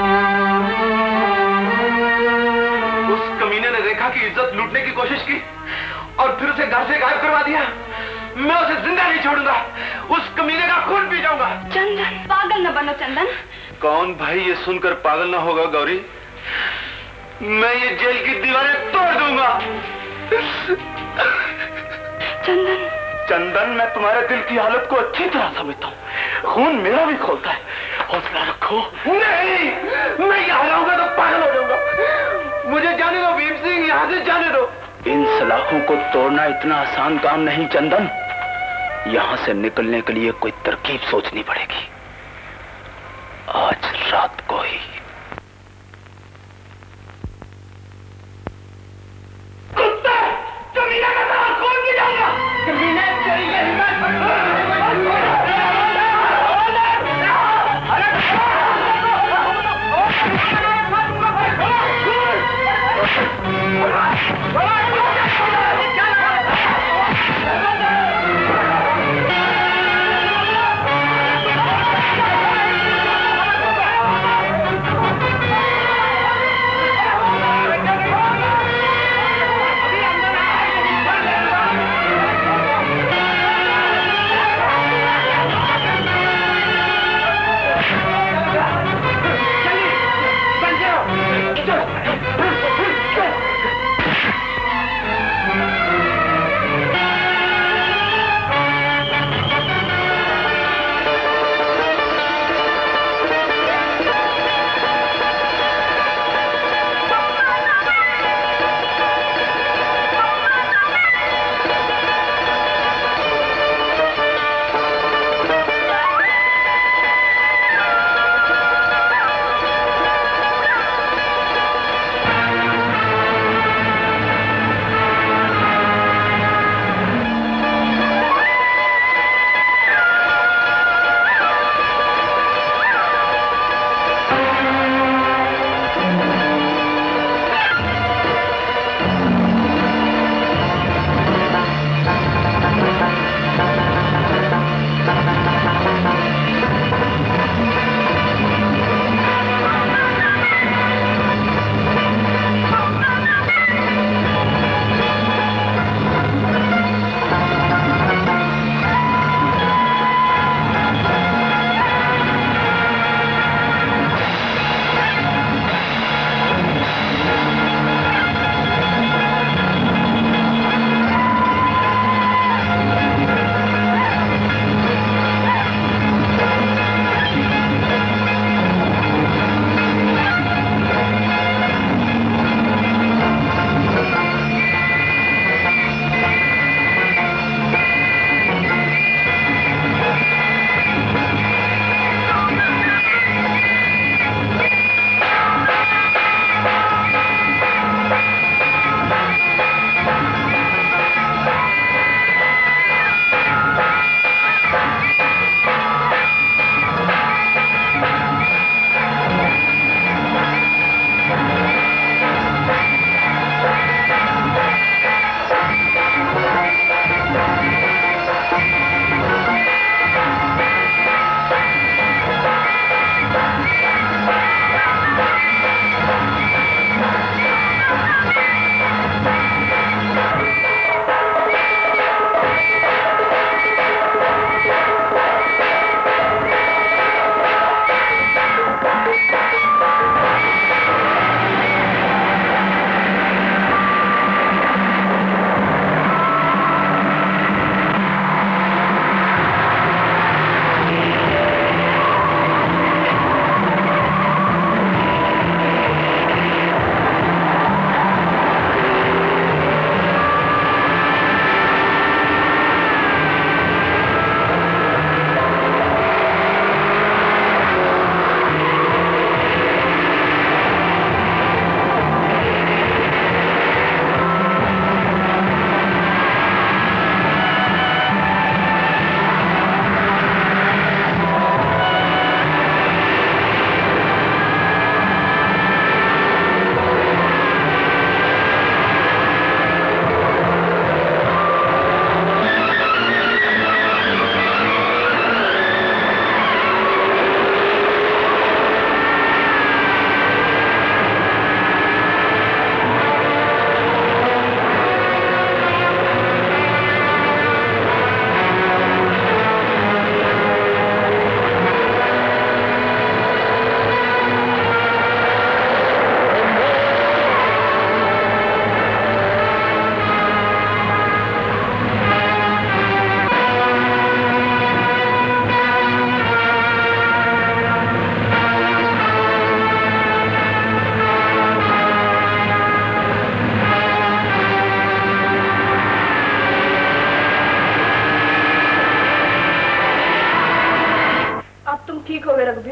की इज्जत लूटने की कोशिश की। मैं उसे जिंदा नहीं छोड़ूंगा, उस कमीने का खून पी जाऊंगा। चंदन, पागल न बनो चंदन। कौन भाई ये सुनकर पागल ना होगा गौरी? मैं ये जेल की दीवारें तोड़ दूंगा। चंदन, चंदन, मैं तुम्हारे दिल की हालत को अच्छी तरह समझता हूँ, खून मेरा भी खोलता है, हौसला रखो। नहीं, मैं यहाँ रहूंगा तो पागल हो जाऊंगा। मुझे जाने दो भीम सिंह, यहाँ से जाने दो। इन सलाखों को तोड़ना इतना आसान काम नहीं चंदन, यहाँ से निकलने के लिए कोई तरकीब सोचनी पड़ेगी, आज रात को ही। कुत्ते, कमीने का नाम कौन की जाएगा? कमीने तेरी ये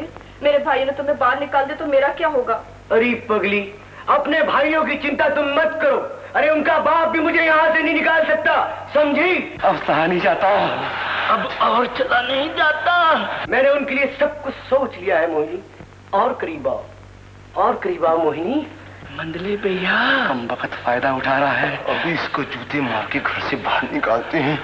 रघुवीर, मेरे भाई ने तुम्हें बाहर निकाल दे तो मेरा क्या होगा? अरे पगली, अपने भाइयों की चिंता तुम मत करो। अरे उनका बाप भी मुझे यहाँ से नहीं निकाल सकता, समझी? अब सहा नहीं जाता, अब और चला नहीं जाता। मैंने उनके लिए सब कुछ सोच लिया है मोहिनी। और करीब आओ, और करीब आओ मोहिनी। मंदले भैया हम वक्त फायदा उठा रहा है, अभी इसको जूते मार के घर से बाहर निकालते हैं।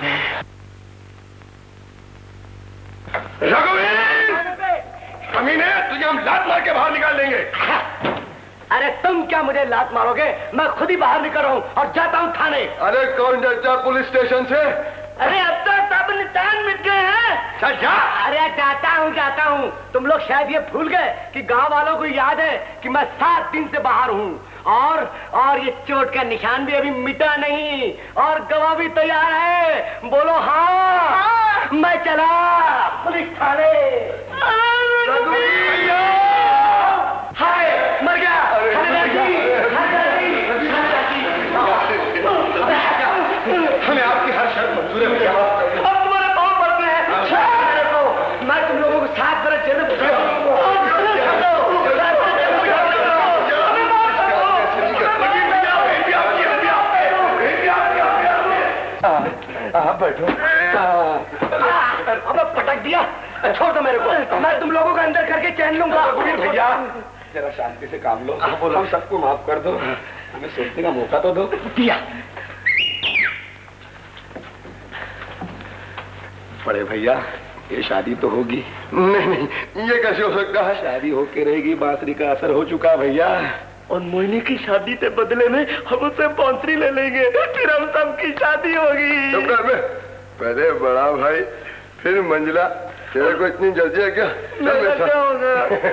रघुवीर, कमीने, तुझे हम लात मार के बाहर निकाल देंगे। अरे तुम क्या मुझे लात मारोगे? मैं खुद ही बाहर निकल रहा हूँ और जाता हूँ थाने। अरे कौन जाता पुलिस स्टेशन से? अरे अब तो सब निशान मिट गए हैं। चल जा। अरे जाता हूँ जाता हूँ। तुम लोग शायद ये भूल गए कि गांव वालों को याद है कि मैं सात दिन से बाहर हूँ, और और ये चोट का निशान भी अभी मिटा नहीं, और गवाह भी तैयार है। बोलो हाँ, हाँ। मैं चला पुलिस थाने। हाय, मर गया। हमें आपकी हर शर्त मंजूर है भैया। अब तुम्हारे पाँव पड़ते हैं। मैं तुम लोगों को सात बरस जेल में बैठो। अब पटक दिया, छोड़ दो मेरे को। मैं तुम लोगों को अंदर करके चैन लूंगा। भैया जरा शांति से काम लो, हम सबको माफ कर दो, हमें सोचने का मौका तो दो। दिया। बड़े भैया, ये शादी तो होगी? नहीं नहीं, ये कैसे हो सकता है? शादी होके रहेगी, बांसुरी का असर हो चुका भैया। और मोहिनी की शादी के बदले में हम उसे बांसुरी ले लेंगे, फिर हम सबकी शादी होगी। तो कर में पहले बड़ा भाई, फिर मंजिला। तेरे को इतनी जल्दी है क्या? मेरा क्या होगा?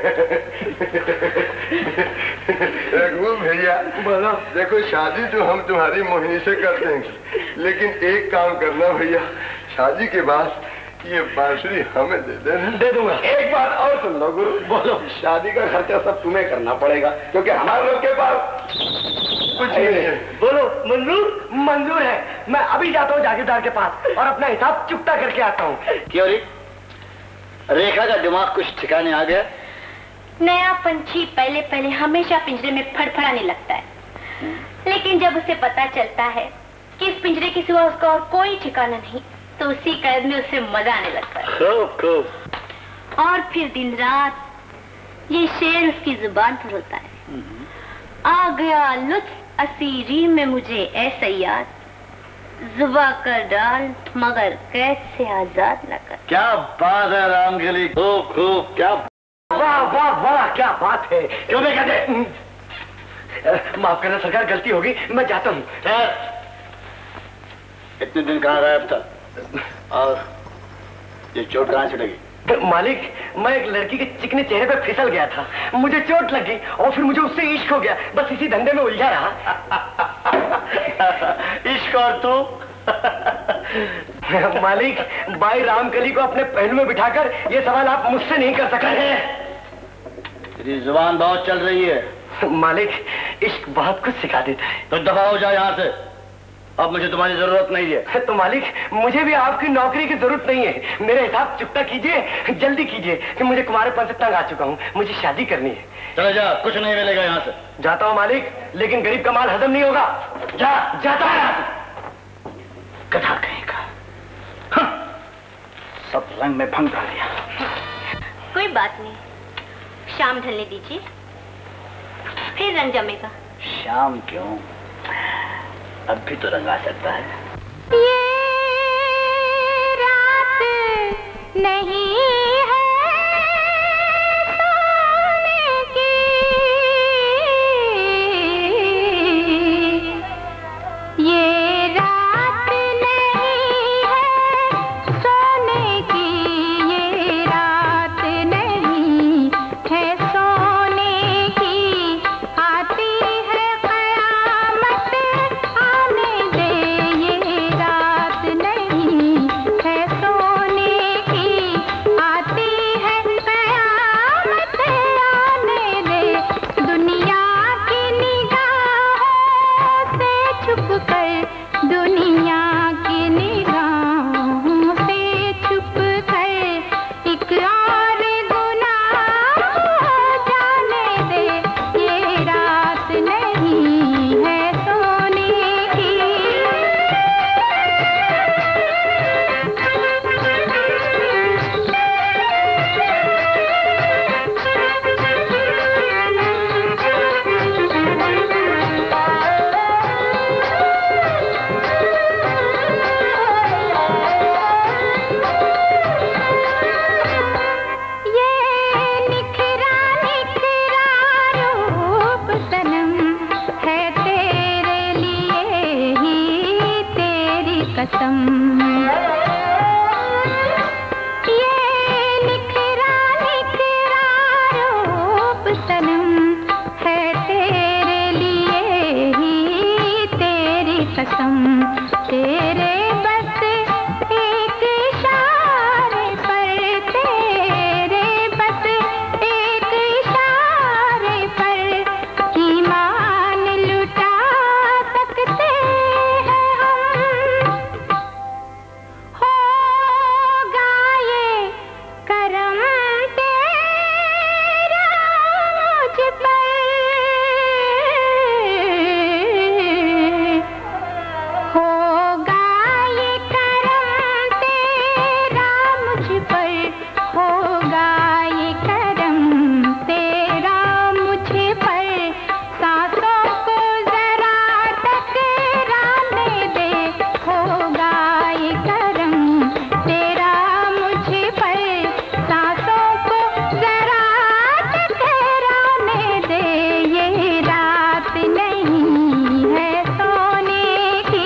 रघु भैया, बोलो। देखो शादी तो हम तुम्हारी मोहिनी से कर देंगे, लेकिन एक काम करना भैया, शादी के बाद ये बांसुरी हमें दे देना। दे दूंगा। एक बात और सुन लो गुरु, बोलो। शादी का खर्चा सब तुम्हें करना पड़ेगा, क्योंकि हमारे लोग के पास कुछ नहीं है। बोलो, मंजूर? मंजूर है। मैं अभी जाता हूँ जागीरदार के पास और अपना हिसाब चुकता करके आता हूँ। क्यों रे? रेखा का दिमाग कुछ ठिकाने आ गया? नया पंछी पहले पहले हमेशा पिंजरे में फड़फड़ाने लगता है, लेकिन जब उसे पता चलता है कि इस पिंजरे के सिवा उसका और कोई ठिकाना नहीं, तो उसी कैद में उसे मजा आने लगता है। खूब खूब। और फिर दिन रात ये शेर उसकी जुबान पर होता है। आ गया लुत्फ असीरी में मुझे ऐसा याद, जुबा कर डाल मगर कैद से आजाद न कर। क्या बात है रामगली, खूब खूब। क्या वाह वाह वाह, क्या बात है। क्यों नहीं कहते? माफ करना सरकार, गलती होगी, मैं जाता हूँ। इतने दिन कहाँ गायब था, और ये चोट कहाँ से लगी? मालिक, मैं एक लड़की के चिकने चेहरे पे फिसल गया था, मुझे चोट लगी और फिर मुझे उससे इश्क हो गया। बस इसी धंधे में उलझा रहा। इश्क और तू? मालिक, भाई रामकली को अपने पहलू में बिठाकर ये सवाल आप मुझसे नहीं कर सकते हैं। तेरी जुबान बहुत चल रही है। मालिक, इश्क बहुत कुछ सिखा देता है। तो दफा हो जाए यहाँ से, अब मुझे तुम्हारी जरूरत नहीं है। तो मालिक, मुझे भी आपकी नौकरी की जरूरत नहीं है। मेरे हिसाब चुकता कीजिए, जल्दी कीजिए, कि मुझे कुमारेपन से तंग आ चुका हूँ, मुझे शादी करनी है। चले जा, कुछ नहीं मिलेगा यहाँ से। जाता हूँ मालिक, लेकिन गरीब का माल हजम नहीं होगा। जा, जाता है। गधा कहेगा। हाँ, सब रंग में भंग डाल दिया। कोई बात नहीं, शाम ढलने दीजिए, फिर रंग जमेगा। शाम क्यों, अब भी तो रंग आ सकता है। ये रात नहीं है सोने की, ये रात नहीं है सोने की, ये रात नहीं है सोने की, आती है कयामत आने दे, ये रात नहीं है सोने की, आती कसम। ये निखरा निखरा रूप सनम है तेरे लिए ही तेरी कसम। तेरे बस एक इशारे पर, तेरे बस एक इशारे पर ईमान लुटा सकते हैं हम। होगा ये करम तेरा मुझ पर, होगा ये करम तेरा मुझ पर, होगा ये करम तेरा मुझ पर। सांसों को जरा टकराने दे, होगा ये करम तेरा मुझ पर। सांसों को जरा टकराने दे, ये रात नहीं है सोने की।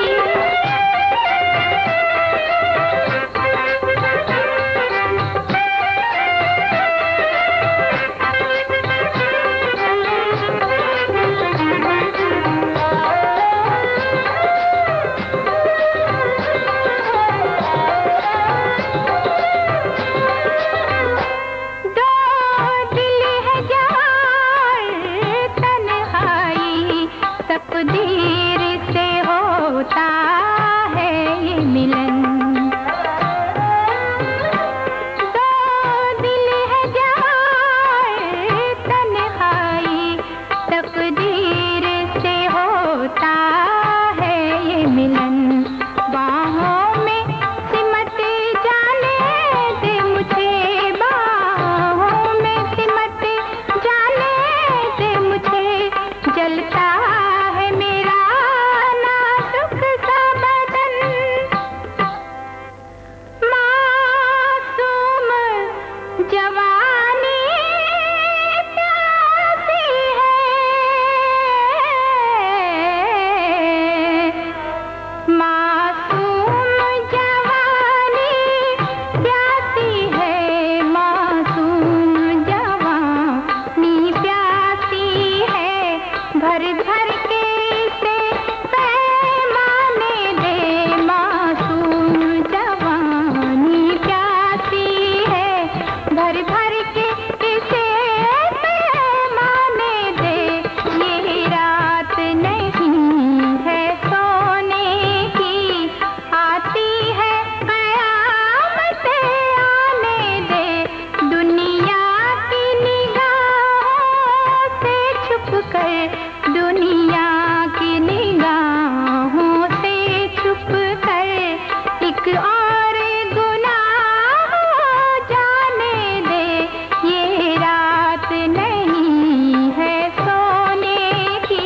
दो दिल है जवार तन्हाई, तकदीर से होता है ये मिलन। दो दिल है जवार तन्हाई, तकदीर से होता है ये मिलन। बाहों में सिमट जाने दे मुझे, बाहों में सिमट जाने दे मुझे। जलता है मेरा नाजुक सा बदन, मासूम जवानी प्यासी है, मासूम जवानी प्यासी है, मासूम जवानी प्यासी है। भर भर के इसे पैमाने दे, मासूम जवानी प्यासी है। भर भर के इसे पैमाने दे, ये रात नहीं है सोने की। आती है कयामत आने दे, दुनिया की निगाहों से छुप कर, दुनिया की निगाहों से छुप कर। एक और गुनाह हो जाने दे, ये रात नहीं है सोने की।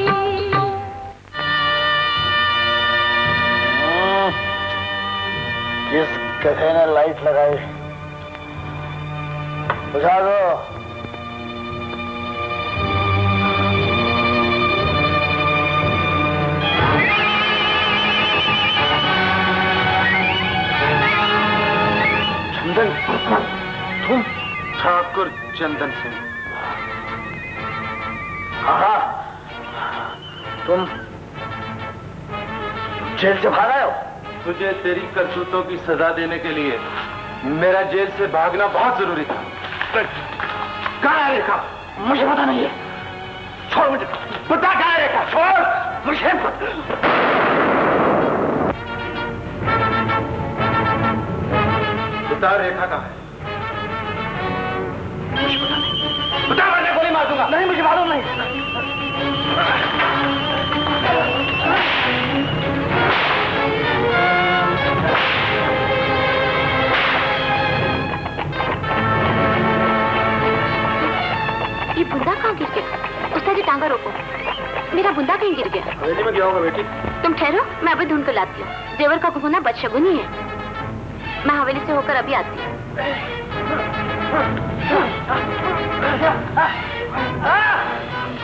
जिस गधे ने लाइट लगाई बुझा दो। चंदन, तुम? ठाकुर चंदन सिंह। हाँ, तुम जेल से भाग आए हो? तुझे तेरी करतूतों की सजा देने के लिए मेरा जेल से भागना बहुत जरूरी था। कहाँ है रेखा? मुझे पता नहीं है। छोड़ मुझे, बता कहाँ है रेखा? छोड़ मुझे। बता रेखा कहाँ है? मुझे पता नहीं। बता, मैं गोली मार दूंगा। नहीं, मुझे मालूम नहीं। ये बुंदा कहाँ गिर गया? उस्ताद जी टांगा रोको, मेरा बुंदा कहीं गिर गया। हवेली में गया होगा बेटी। तुम ठहरो, मैं अभी ढूंढ कर लाती हूँ। जेवर का घुमाना बदशगुनी है। मैं हवेली से होकर अभी आती हूँ।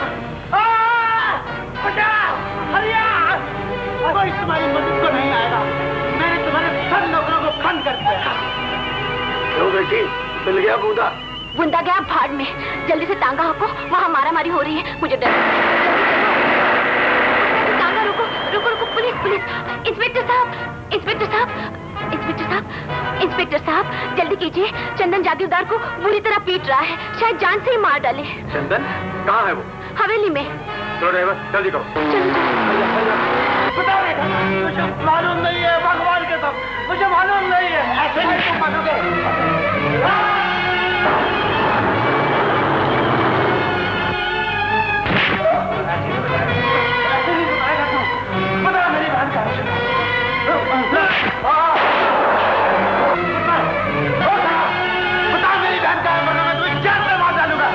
कोई तुम्हारी मदद को नहीं आएगा। बेटी, मिल गया बूंदा? बूंदा गया भाड़ में। जल्दी से टांगा हको, वहाँ मारा मारी हो रही है, मुझे डर। टांगा रुको रुको रुको, पुलिस पुलिस। इंस्पेक्टर साहब, इंस्पेक्टर साहब, इंस्पेक्टर साहब, इंस्पेक्टर साहब जल्दी कीजिए, चंदन जागीरदार को बुरी तरह पीट रहा है, शायद जान से ही मार डाले। चंदन कहाँ है वो? हवेली में। चलो ड्राइवर जल्दी करो। मुझे मालूम नहीं है, भगवान के सब मुझे मालूम नहीं है। ऐसे नहीं तुम मानोगे। बता मेरी बहन का बता मेरी बहन का, वरना मैं तुम्हें जान से मार डालूंगा।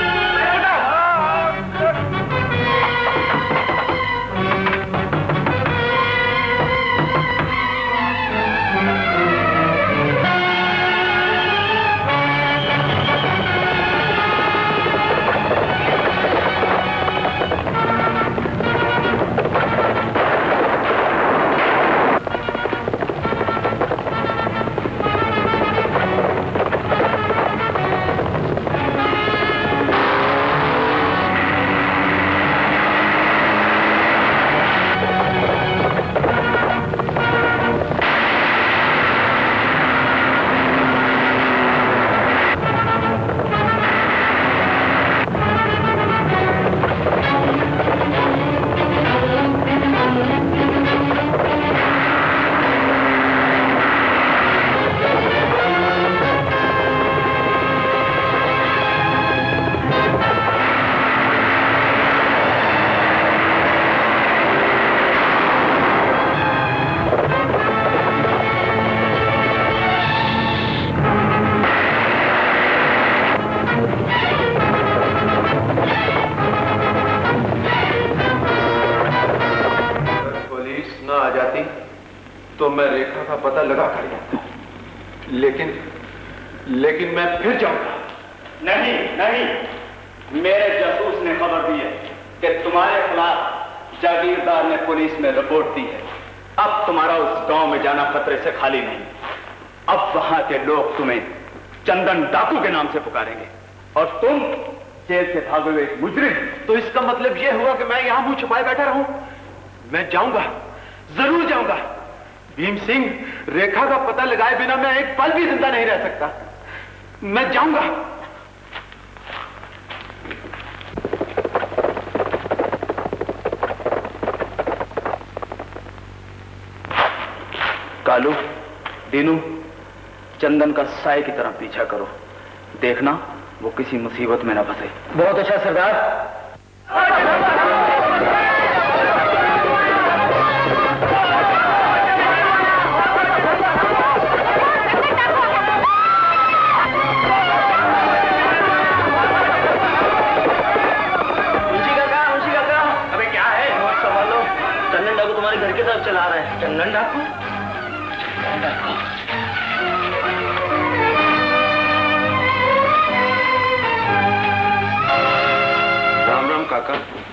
तो मैं रेखा का पता लगा कर जाता, लेकिन लेकिन मैं फिर जाऊंगा। नहीं नहीं, मेरे जासूस ने खबर दी है कि तुम्हारे खिलाफ जागीरदार ने पुलिस में रिपोर्ट दी है। अब तुम्हारा उस गांव में जाना खतरे से खाली नहीं। अब वहां के लोग तुम्हें चंदन डाकू के नाम से पुकारेंगे और तुम जेल से भागे हुए मुजरिम। तो इसका मतलब यह हुआ कि मैं यहां मुंह छुपाए बैठा रहूं? मैं जाऊंगा, जरूर जाऊंगा। भीम सिंह, रेखा का पता लगाए बिना मैं एक पल भी जिंदा नहीं रह सकता। मैं जाऊंगा। कालू, दीनू, चंदन का साए की तरह पीछा करो, देखना वो किसी मुसीबत में ना फंसे। बहुत अच्छा सरदार। तुम्हारे घर की तरफ चला रहा है। चंदन डाकू? राम राम काका।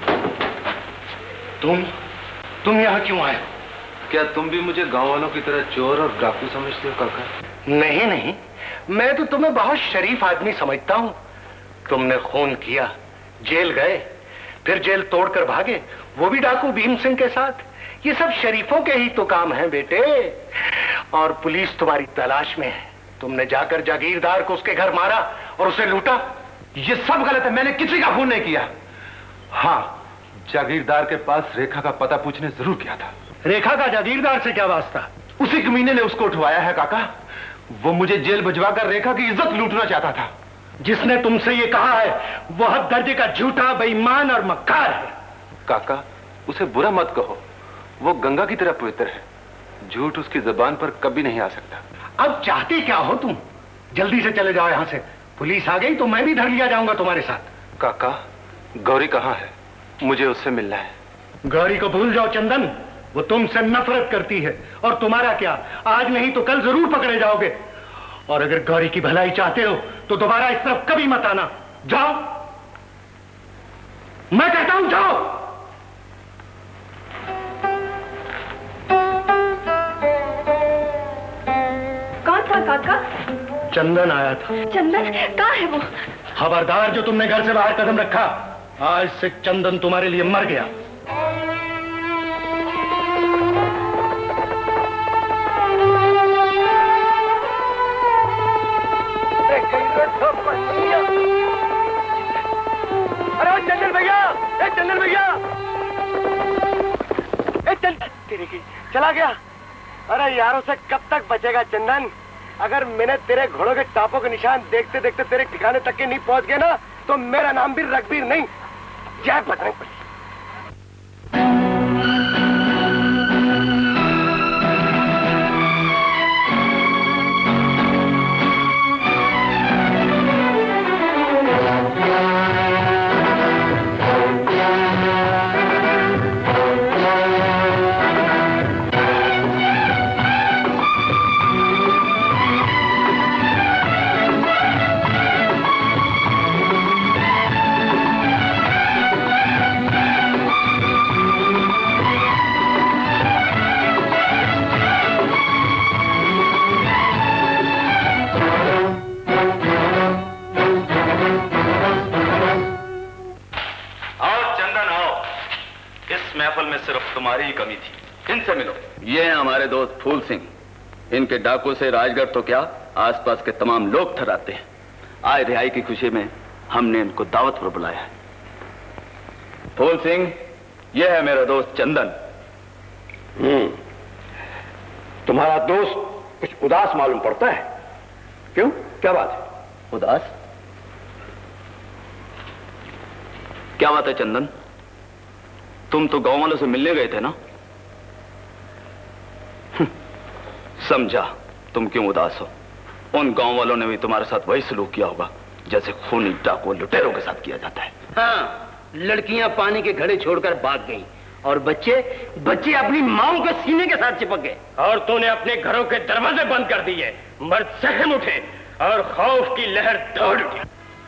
तुम तुम यहाँ क्यों आए? क्या तुम भी मुझे गांव वालों की तरह चोर और डाकू समझते हो काका? नहीं नहीं, मैं तो तुम्हें बहुत शरीफ आदमी समझता हूँ। तुमने खून किया, जेल गए, फिर जेल तोड़कर भागे, वो भी डाकू भीम सिंह के साथ। ये सब शरीफों के ही तो काम हैं बेटे। और पुलिस तुम्हारी तलाश में है। तुमने जाकर जागीरदार को उसके घर मारा और उसे लूटा। ये सब गलत है, मैंने किसी का खून नहीं किया। हाँ, जागीरदार के पास रेखा का पता पूछने जरूर किया था। रेखा का जागीरदार से क्या वास्ता? उसी कमीने ने उसको उठवाया है काका। वो मुझे जेल भिजवाकर रेखा की इज्जत लूटना चाहता था। जिसने तुमसे ये कहा है वो हद दर्जे का झूठा, बेईमान और मक्कार है। काका, उसे बुरा मत कहो, वो गंगा की तरह पवित्र है। झूठ उसकी जुबान पर कभी नहीं आ सकता। अब चाहते क्या हो तुम? जल्दी से चले जाओ यहाँ से। पुलिस आ गई तो मैं भी धर लिया जाऊंगा तुम्हारे साथ। काका, गौरी कहाँ है? मुझे उससे मिलना है। गौरी को भूल जाओ चंदन, वो तुमसे नफरत करती है। और तुम्हारा क्या, आज नहीं तो कल जरूर पकड़े जाओगे। और अगर गौरी की भलाई चाहते हो तो दोबारा इस तरफ कभी मत आना। जाओ, मैं कहता हूं जाओ। कौन था काका? चंदन आया था। चंदन कहाँ है वो? खबरदार, जो तुमने घर से बाहर कदम रखा, आज से चंदन तुम्हारे लिए मर गया। अरे वो चंदन भैया, ए चंदन भैया, ए चंदन तेरे की चला गया। अरे यारों से कब तक बचेगा चंदन? अगर मैंने तेरे घोड़ों के टापों के निशान देखते देखते तेरे ठिकाने तक के नहीं पहुंच गए ना, तो मेरा नाम भी रघुवीर नहीं, जय बजरंग। तुम्हारी ही कमी थी। इनसे मिलो। ये हैं हमारे दोस्त फूल सिंह। इनके डाकू से राजगढ़ तो क्या, आसपास के तमाम लोग थराते हैं। आए रिहाई की खुशी में हमने इनको दावत पर बुलाया है। फूल सिंह, यह है मेरा दोस्त चंदन। हम्म, तुम्हारा दोस्त कुछ उदास मालूम पड़ता है। क्यों, क्या बात है? उदास? क्या बात है चंदन? तुम तो गांव वालों से मिलने गए थे ना? समझा तुम क्यों उदास हो। उन गांव वालों ने भी तुम्हारे साथ वही सलूक किया होगा जैसे खूनी डाकू लुटेरों के साथ किया जाता है। हाँ, लड़कियां पानी के घड़े छोड़कर भाग गईं और बच्चे बच्चे अपनी माओं के सीने के साथ चिपक गए। और तूने अपने घरों के दरवाजे बंद कर दिए। मर्द सहम उठे और खौफ की लहर दौड़ गई।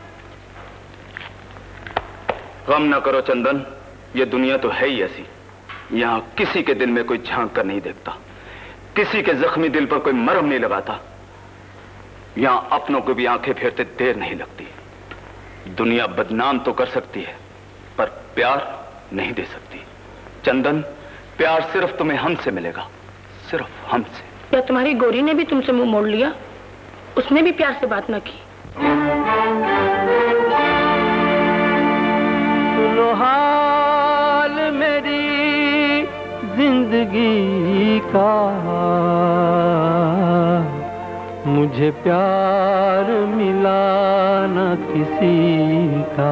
गम न करो चंदन, ये दुनिया तो है ही ऐसी। यहां किसी के दिल में कोई झांक कर नहीं देखता, किसी के जख्मी दिल पर कोई मरहम नहीं लगाता। यहां अपनों को भी आंखें फेरते देर नहीं लगती। दुनिया बदनाम तो कर सकती है पर प्यार नहीं दे सकती। चंदन, प्यार सिर्फ तुम्हें हमसे मिलेगा, सिर्फ हमसे। क्या तुम्हारी गोरी ने भी तुमसे मुंह मोड़ लिया? उसने भी प्यार से बात न की? सुनो हाल मेरी जिंदगी का, मुझे प्यार मिला न किसी का।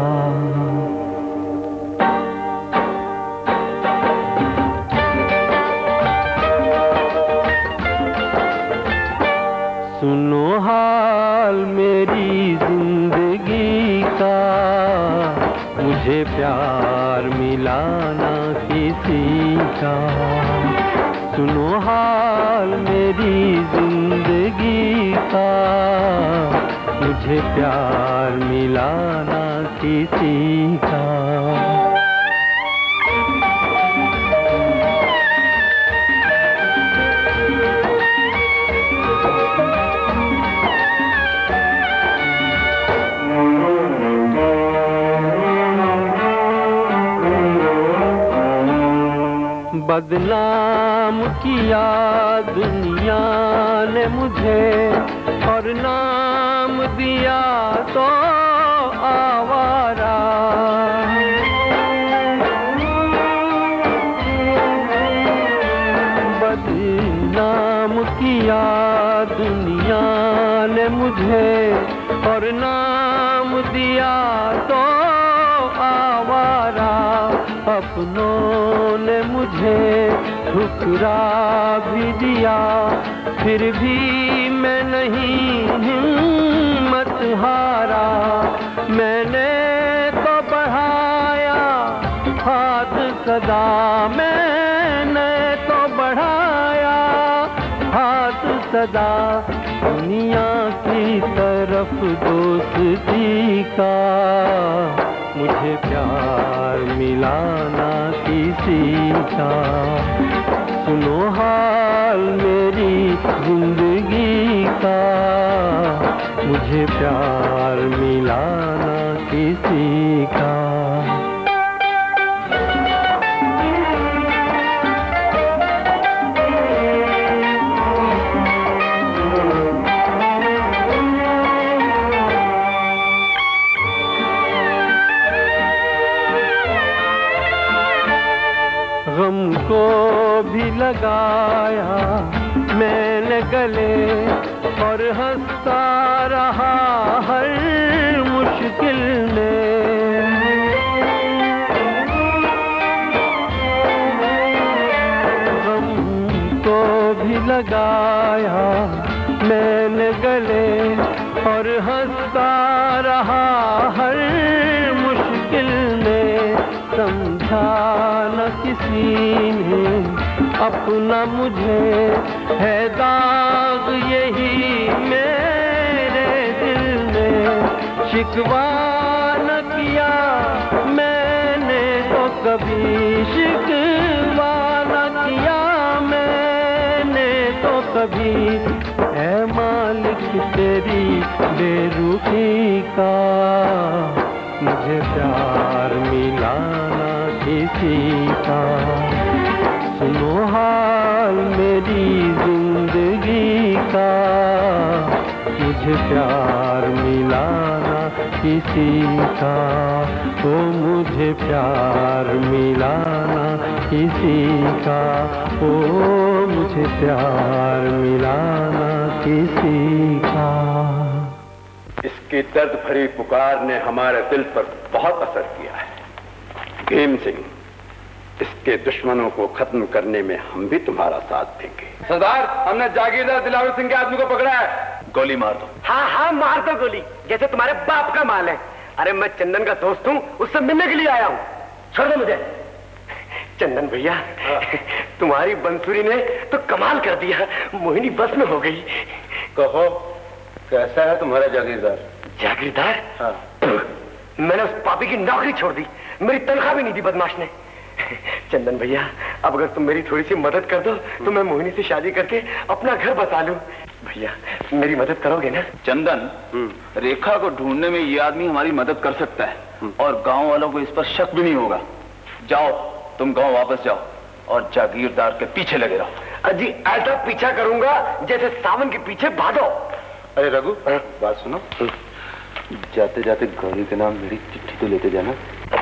सुनो हाल मेरी जिंदगी का, मुझे प्यार मिला ना किसी का। सुनो हाल मेरी जिंदगी का, मुझे प्यार मिला ना किसी का। बदनाम किया दुनिया ने मुझे और नाम दिया तो आवारा। बदनाम किया दुनिया ने मुझे और नाम दिया तो आवारा। अपनों ने मुझे ठुकरा भी दिया, फिर भी मैं नहीं हिम्मत हारा। मैंने तो बढ़ाया हाथ सदा, मैंने तो बढ़ाया हाथ सदा। दुनिया की तरफ दोस्ती का, मुझे प्यार मिला ना किसी का। सुनो हाल मेरी जिंदगी का, मुझे प्यार मिला ना किसी का। गम को भी लगाया मैंने गले और हंसता रहा हर मुश्किल में। गम को भी लगाया मैंने गले और हंसता रहा हर मुश्किल में। समझा न किसी ने अपना मुझे है दाग यही मेरे दिल में। शिकवा न किया मैंने तो कभी, शिकवा न किया मैंने तो कभी। ऐ मालिक तेरी बेरुखी का, मुझे प्यार मिला ना किसी का। सुनो हाल मेरी जिंदगी का, मुझे प्यार मिला ना किसी का। ओ मुझे प्यार मिला ना किसी का। ओ मुझे प्यार मिला ना किसी का। इसकी दर्द भरी पुकार ने हमारे दिल पर बहुत असर किया है। भीम सिंह, इसके दुश्मनों को खत्म करने में हम भी तुम्हारा साथ देंगे। सरदार, हमने जागीरदार दिलावर सिंह के आदमी को पकड़ा है। गोली मार दो। हाँ हाँ मार दो गोली, जैसे तुम्हारे बाप का माल है। अरे मैं चंदन का दोस्त हूँ, उससे मिलने के लिए आया हूँ। छोड़ दो मुझे। चंदन भैया, तुम्हारी बंसुरी ने तो कमाल कर दिया, मोहिनी बस में हो गई। कहो कैसा है तुम्हारा जागीरदार? जागीरदार? हाँ। मैंने उस पापी की नौकरी छोड़ दी, मेरी तनख्वाह भी नहीं दी बदमाश ने। चंदन भैया, अब अगर तुम मेरी थोड़ी सी मदद कर दो तो मैं मोहिनी से शादी करके अपना घर बसा लूं। भैया मेरी मदद करोगे ना? चंदन, रेखा को ढूंढने में ये आदमी हमारी मदद कर सकता है और गांव वालों को इस पर शक भी नहीं होगा। जाओ, तुम गांव वापस जाओ और जागीरदार के पीछे लगे रहो। अजी ऐसा पीछा करूंगा जैसे सावन के पीछे भादो। अरे रघु, बात सुनो, जाते जाते गौरी के नाम मेरी चिट्ठी तो लेते जाना।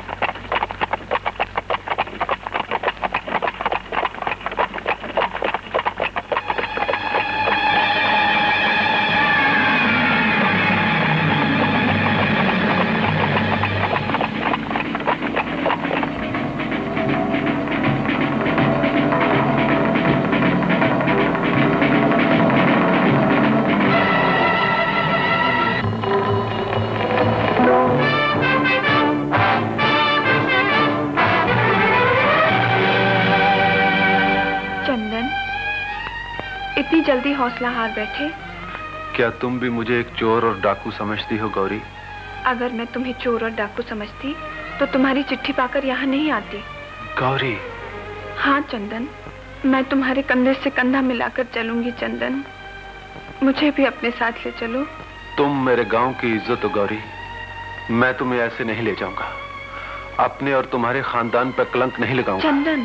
जल्दी हौसला हार बैठे। क्या तुम भी मुझे एक चोर और डाकू समझती हो गौरी? अगर मैं तुम्हें चोर और डाकू समझती तो तुम्हारी चिट्ठी पाकर यहाँ नहीं आती। गौरी। हाँ चंदन, मैं तुम्हारे कंधे से कंधा मिलाकर चलूंगी। चंदन, मुझे भी अपने साथ ले चलो। तुम मेरे गांव की इज्जत हो गौरी, मैं तुम्हें ऐसे नहीं ले जाऊंगा। अपने और तुम्हारे खानदान पर कलंक नहीं लगाऊंगा। चंदन,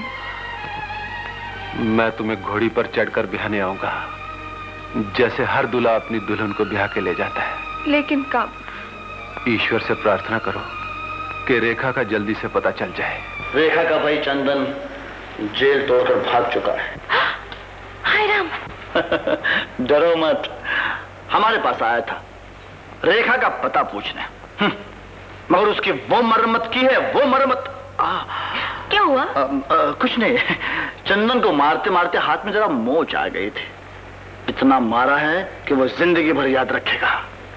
मैं तुम्हें घोड़ी पर चढ़कर बिहाने आऊंगा, जैसे हर दूल्हा अपनी दुल्हन को बिहा के ले जाता है। लेकिन कब? ईश्वर से प्रार्थना करो कि रेखा का जल्दी से पता चल जाए। रेखा का भाई चंदन जेल तोड़कर भाग चुका है। हाय राम। डरो मत, हमारे पास आया था रेखा का पता पूछने, मगर उसकी वो मरम्मत की है, वो मरम्मत। क्या हुआ? आ, आ, कुछ नहीं, चंदन को मारते मारते हाथ में जरा मोच आ गई थी। इतना मारा है कि वो जिंदगी भर याद रखेगा।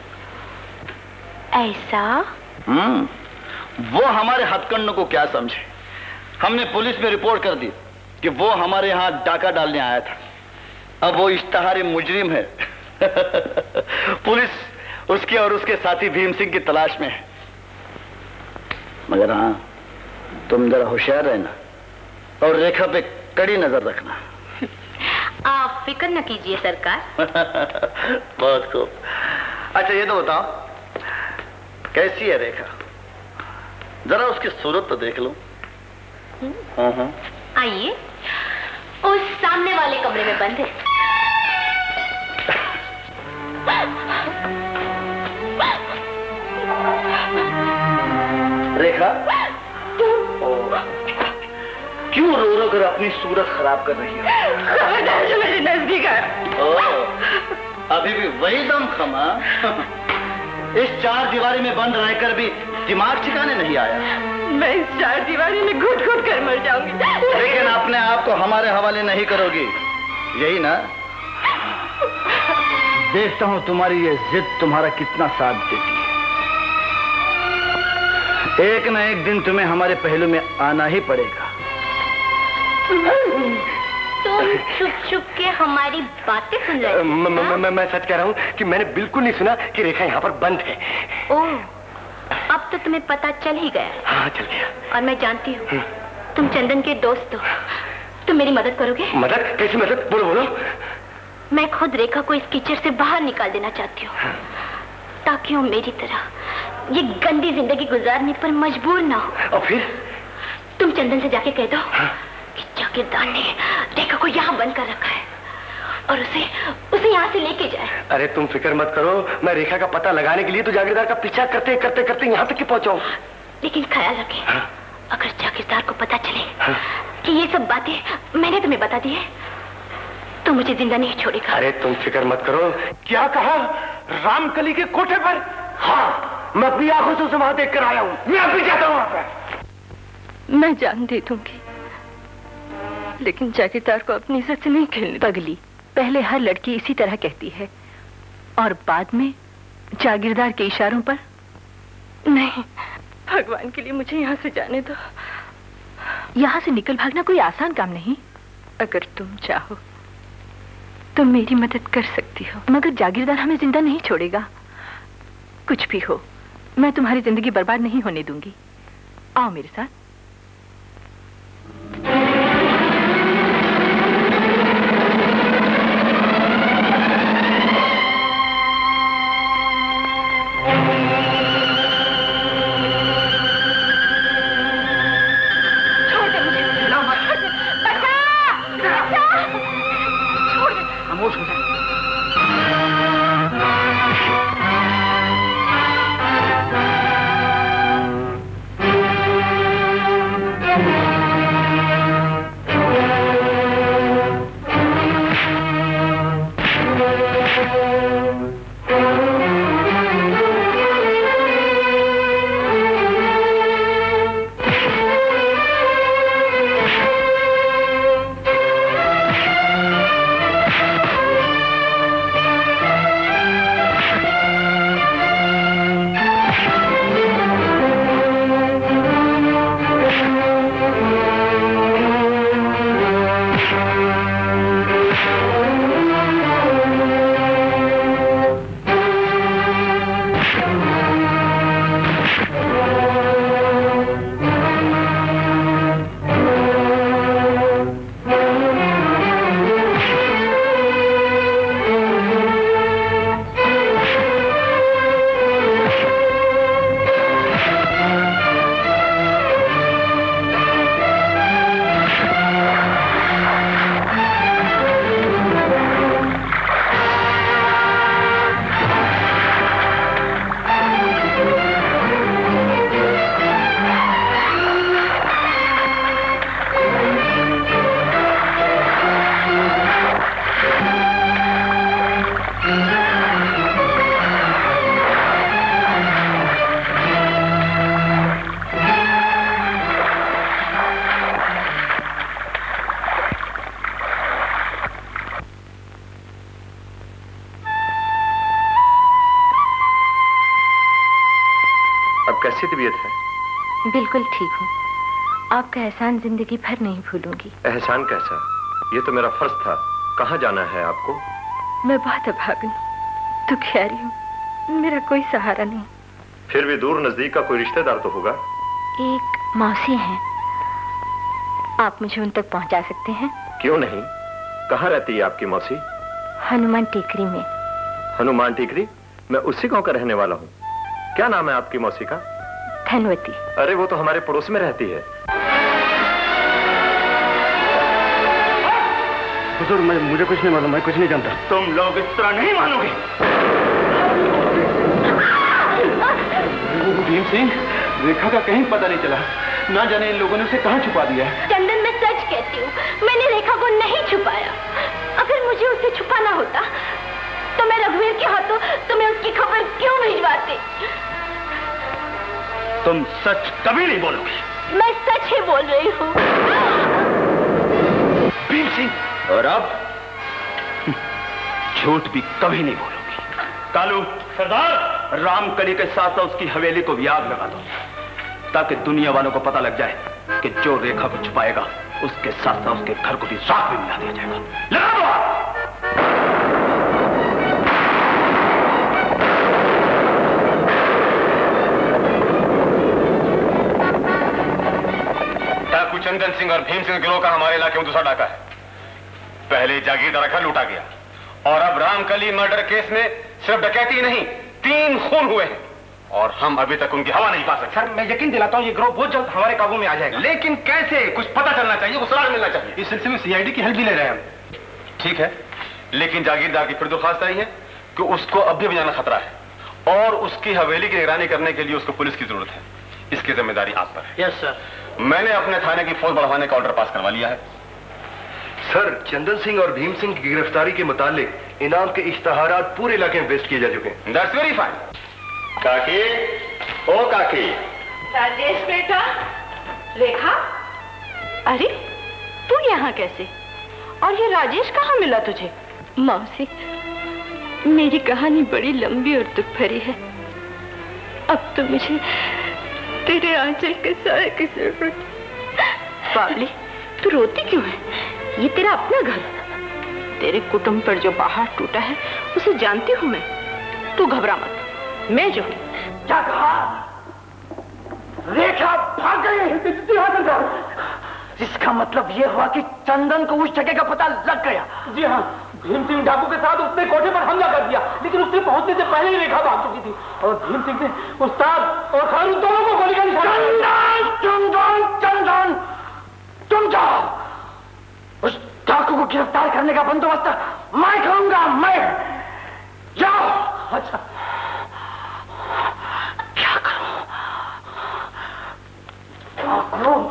ऐसा? हम्म, वो हमारे हथकंडों को क्या समझे। हमने पुलिस में रिपोर्ट कर दी कि वो हमारे यहाँ डाका डालने आया था। अब वो इश्तहारी मुजरिम है। पुलिस उसके और उसके साथी भीम सिंह की तलाश में है। मगर हाँ, तुम जरा होशियार रहना और रेखा पे कड़ी नजर रखना। आप फिक्र न कीजिए सरकार। बहुत खूब। अच्छा ये तो बताओ, कैसी है रेखा? जरा उसकी सूरत तो देख लो। आइए, उस सामने वाले कमरे में बंद है। रेखा, क्यों रो रो कर अपनी सूरत खराब कर रही है? खबरदार जो मेरे नजदीक है। अभी भी वही दम खमा? इस चार दीवारी में बंद रहकर भी दिमाग ठिकाने नहीं आया? मैं इस चार दीवारी में घुट घुट कर मर जाऊंगी। लेकिन अपने आप को हमारे हवाले नहीं करोगी, यही ना? देखता हूं तुम्हारी ये जिद तुम्हारा कितना साथ देती है। एक न एक दिन तुम्हें हमारे पहलू में आना ही पड़ेगा। तुम चुप चुप के हमारी बातें सुन रहे हो? मैं मैं सच कह रहा हूँ कि मैंने बिल्कुल नहीं सुना कि रेखा यहाँ पर बंद है। ओह, अब तो तुम्हें पता चल ही गया। हाँ चल गया। और मैं जानती हूँ तुम चंदन के दोस्त हो। तुम मेरी मदद करोगे? मदद? कैसी मदद? बोलो बोलो। मैं खुद रेखा को इस कीचड़ से बाहर निकाल देना चाहती हूँ, ताकि वो मेरी तरह ये गंदी जिंदगी गुजारने पर मजबूर ना हो। और फिर? तुम चंदन से जाके कह दो कि जागीरदार ने रेखा को यहाँ बंद कर रखा है और उसे उसे यहाँ से लेके जाए। अरे तुम फिक्र मत करो, मैं रेखा का पता लगाने के लिए तो जागीरदार का पीछा करते करते करते यहाँ तक ही पहुँचाऊं। लेकिन ख्याल रखें, अगर जागीरदार को पता चले कि ये सब बातें मैंने तुम्हें बता दी है तो मुझे जिंदा नहीं छोड़ेगा। अरे तुम फिक्र मत करो। क्या कहा? रामकली के कोठे पर? हाँ, मैं अपनी आंखों से उसे वहां देख कर आया हूँ। मैं अभी जाता हूँ वहां पर। मैं जान दे दूंगी, लेकिन जागीरदार को अपनी इज्जत से नहीं खेलने। पगली, पहले हर लड़की इसी तरह कहती है और बाद में जागीरदार के इशारों पर। नहीं, भगवान के लिए मुझे यहाँ से जाने दो। यहाँ से निकल भागना कोई आसान काम नहीं। अगर तुम चाहो तो मेरी मदद कर सकती हो। मगर जागीरदार हमें जिंदा नहीं छोड़ेगा। कुछ भी हो, मैं तुम्हारी जिंदगी बर्बाद नहीं होने दूंगी। आओ मेरे साथ। खामोश हो जाए। कैसी तबीयत है? बिल्कुल ठीक हूँ। आपका एहसान जिंदगी भर नहीं भूलूंगी। एहसान कैसा? ये तो मेरा फर्ज था। कहाँ जाना है आपको? मैं बहुत अभागन, दुखियारी हूँ, मेरा कोई सहारा नहीं। फिर भी दूर नजदीक का कोई रिश्तेदार तो होगा? एक मौसी हैं, आप मुझे उन तक पहुँचा सकते हैं? क्यों नहीं, कहाँ रहती है आपकी मौसी? हनुमान टेकरी में। हनुमान टेकरी? मैं उसी गांव का रहने वाला हूँ। क्या नाम है आपकी मौसी का? धनवती। अरे वो तो हमारे पड़ोस में रहती है। हुजूर, मैं मुझे कुछ नहीं मालूम, मैं कुछ नहीं जानता। तुम लोग इस तरह नहीं मानोगे। भीम सिंह, रेखा का कहीं पता नहीं चला। ना जाने इन लोगों ने उसे कहाँ छुपा दिया है। चंदन, मैं सच कहती हूँ, मैंने रेखा को नहीं छुपाया। अगर मुझे उसे छुपाना होता तो मैं रघुवीर के हाथों तुम्हें उसकी खबर क्यों भिजवाती? तुम सच कभी नहीं बोलोगी। मैं सच ही बोल रही हूँ। भीम सिंह, और अब झूठ भी कभी नहीं बोलोगी। कालू, सरदार, रामकली के साथ साथ उसकी हवेली को भी आग लगा दो, ताकि दुनिया वालों को पता लग जाए कि जो रेखा को छुपाएगा उसके साथ साथ उसके घर को भी साथ में मिला दिया जाएगा। लगा दो आग। डाकू चंदन सिंह और भीम सिंह गिरोह का हमारे इलाके में दूसरा डाका है। पहले जागीरदार घर लूटा गया और अब रामकली मर्डर केस में सिर्फ डकैती नहीं, तीन खून हुए हैं और हम अभी तक उनकी हवा नहीं पा सकते। सर, मैं यकीन दिलाता हूँ ये गिरोह बहुत जल्द हमारे काबू में आ जाएगा। लेकिन कैसे? कुछ पता चलना चाहिए, कुछ राज मिलना चाहिए। इस सिलसिले में सीआईडी की हेल्प भी ले रहे हैं हम। ठीक है, लेकिन जागीरदार की फिर दरख्वास्त आई है कि उसको अब भी बजाना खतरा है और उसकी हवेली की निगरानी करने के लिए उसको पुलिस की जरूरत है। इसकी जिम्मेदारी आप पर है। Yes sir. मैंने अपने थाने की फौज बढ़ाने का ऑर्डर पास करवा लिया है। सर, चंदन सिंह और भीम सिंह की गिरफ्तारी के मुतालिक इनाम के इश्तहारात पूरे इलाके में पेश किए जा चुके हैं। That's very fine. काकी, ओ काकी। राजेश बेटा। रेखा, अरे तू यहाँ कैसे? और ये राजेश कहाँ मिला तुझे? मौसी, मेरी कहानी बड़ी लंबी और दुख भरी है। अब तो मुझे तेरे आंचल के साए की जरूरत। बावली, तू रोती क्यों है? ये तेरा अपना घर। तेरे कुटुंब पर जो बाहर टूटा है उसे जानती हूँ मैं। तू घबरा मत, मैं जो हूँ। क्या कहा? रेखा भाग गई। इसका मतलब ये हुआ कि चंदन को उस जगह का पता लग गया। जी हाँ, भीम सिंह डाकू के साथ उसने कोठे पर हमला कर दिया, लेकिन उसके पहुंचने से पहले ही रेखा भाग चुकी थी और भीम सिंह ने उस्ताद और खानू दोनों को गोली का निशाना। चंदन, चंदन, चंदन, तुम जाओ। उस डाकू को गिरफ्तार करने का बंदोबस्त मैं करूंगा, मैं। जाओ। अच्छा, क्या करूं? क्या करूं?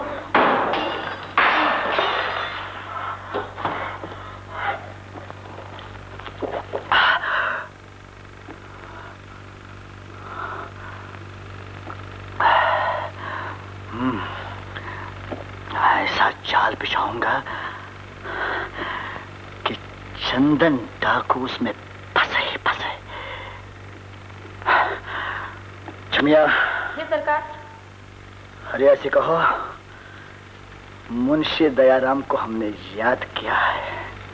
ऐसा जाल बिछाऊंगा कि चंदन डाकू उसमें फंसे ही फंसे। छमिया। जी सरकार। अरे ऐसे कहो, मुंशी दयाराम को हमने याद किया है।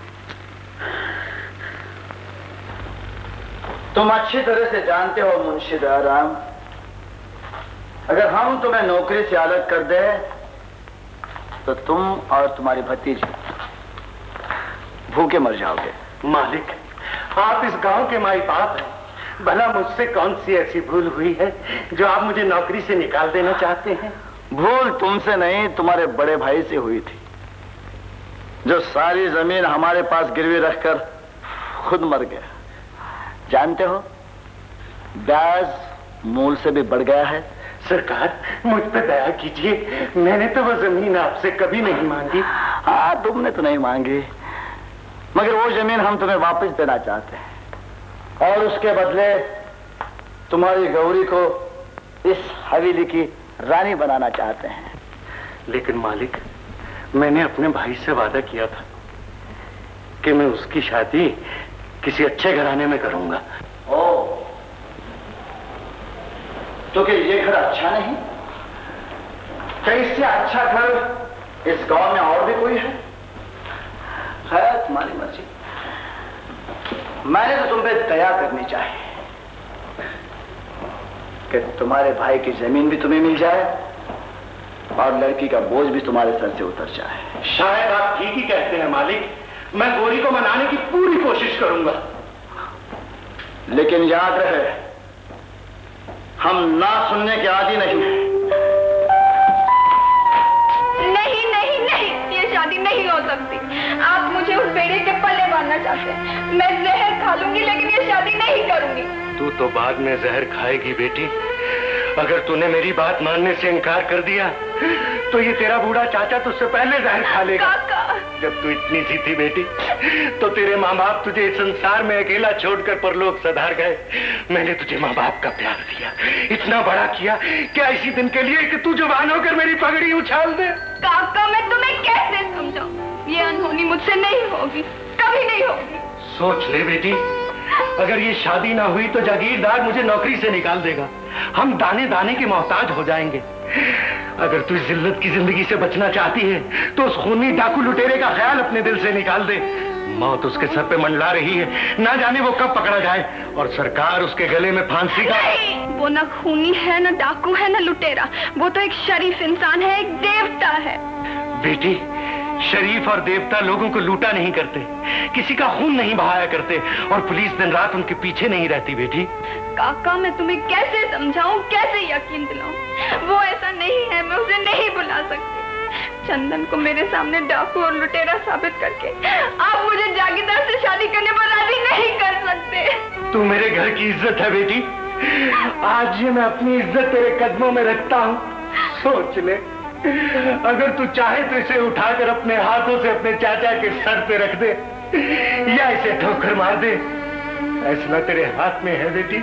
तुम अच्छी तरह से जानते हो मुंशी दयाराम, अगर हम तुम्हें नौकरी से अलग कर दे तो तुम और तुम्हारी भतीजी भूखे मर जाओगे। मालिक, आप इस गांव के माई बाप हैं। भला मुझसे कौन सी ऐसी भूल हुई है जो आप मुझे नौकरी से निकाल देना चाहते हैं? भूल तुमसे नहीं, तुम्हारे बड़े भाई से हुई थी, जो सारी जमीन हमारे पास गिरवी रखकर खुद मर गया। जानते हो, ब्याज मूल से भी बढ़ गया है। सरकार, मुझ पर दया कीजिए, मैंने तो वो जमीन आपसे कभी नहीं मांगी। हाँ, तुमने तो नहीं मांगी, मगर वो जमीन हम तुम्हें वापस देना चाहते हैं और उसके बदले तुम्हारी गौरी को इस हवेली की रानी बनाना चाहते हैं। लेकिन मालिक, मैंने अपने भाई से वादा किया था कि मैं उसकी शादी किसी अच्छे घराने में करूंगा। ओ, तो क्या ये घर अच्छा नहीं? क्या इससे अच्छा घर इस गांव में और भी कोई है? है तुम्हारी मर्जी। मैंने तो तुम पे दया करनी चाहिए कि तुम्हारे भाई की जमीन भी तुम्हें मिल जाए और लड़की का बोझ भी तुम्हारे सर से उतर जाए। शायद आप ठीक ही कहते हैं मालिक, मैं गोरी को मनाने की पूरी कोशिश करूंगा। लेकिन याद रहे, हम ना सुनने के आदी नहीं हैं। नहीं नहीं नहीं, ये शादी नहीं हो सकती। आप मुझे उस बेड़े के पल्ले बांधना चाहते हैं। मैं जहर खा लूंगी लेकिन ये शादी नहीं करूंगी। तू तो बाद में जहर खाएगी बेटी। अगर तूने मेरी बात मानने से इनकार कर दिया तो ये तेरा बूढ़ा चाचा तुझसे पहले जहर खा लेगा। जब तू इतनी सी थी बेटी तो तेरे माँ बाप तुझे इस संसार में अकेला छोड़कर परलोक सधार गए। मैंने तुझे माँ बाप का प्यार दिया, इतना बड़ा किया, क्या इसी दिन के लिए कि तू जवान होकर मेरी पगड़ी उछाल दे? काका मैं तुम्हें कैसे समझाऊं? ये अनहोनी मुझसे नहीं होगी, कभी नहीं होगी। सोच ले बेटी, अगर ये शादी ना हुई तो जागीरदार मुझे नौकरी से निकाल देगा। हम दाने दाने के मोहताज हो जाएंगे। अगर तू इस जिल्लत की जिंदगी से बचना चाहती है तो उस खूनी डाकू लुटेरे का ख्याल अपने दिल से निकाल दे। मौत उसके सर पे मंडला रही है, ना जाने वो कब पकड़ा जाए और सरकार उसके गले में फांसी का। वो ना खूनी है, ना डाकू है, ना लुटेरा। वो तो एक शरीफ इंसान है, एक देवता है। बेटी, शरीफ और देवता लोगों को लूटा नहीं करते, किसी का खून नहीं बहाया करते और पुलिस दिन रात उनके पीछे नहीं रहती। बेटी काका मैं तुम्हें कैसे समझाऊं, कैसे यकीन दिलाऊं? वो ऐसा नहीं है, मैं उसे नहीं बुला सकती। चंदन को मेरे सामने डाकू और लुटेरा साबित करके आप मुझे जागीरदार से शादी करने पर राजी नहीं कर सकते। तू मेरे घर की इज्जत है बेटी। आज ये मैं अपनी इज्जत तेरे कदमों में रखता हूँ। सोच ले, अगर तू चाहे तो इसे उठाकर अपने हाथों से अपने चाचा के सर पे रख दे या इसे ठोकर मार दे, फैसला तेरे हाथ में है बेटी।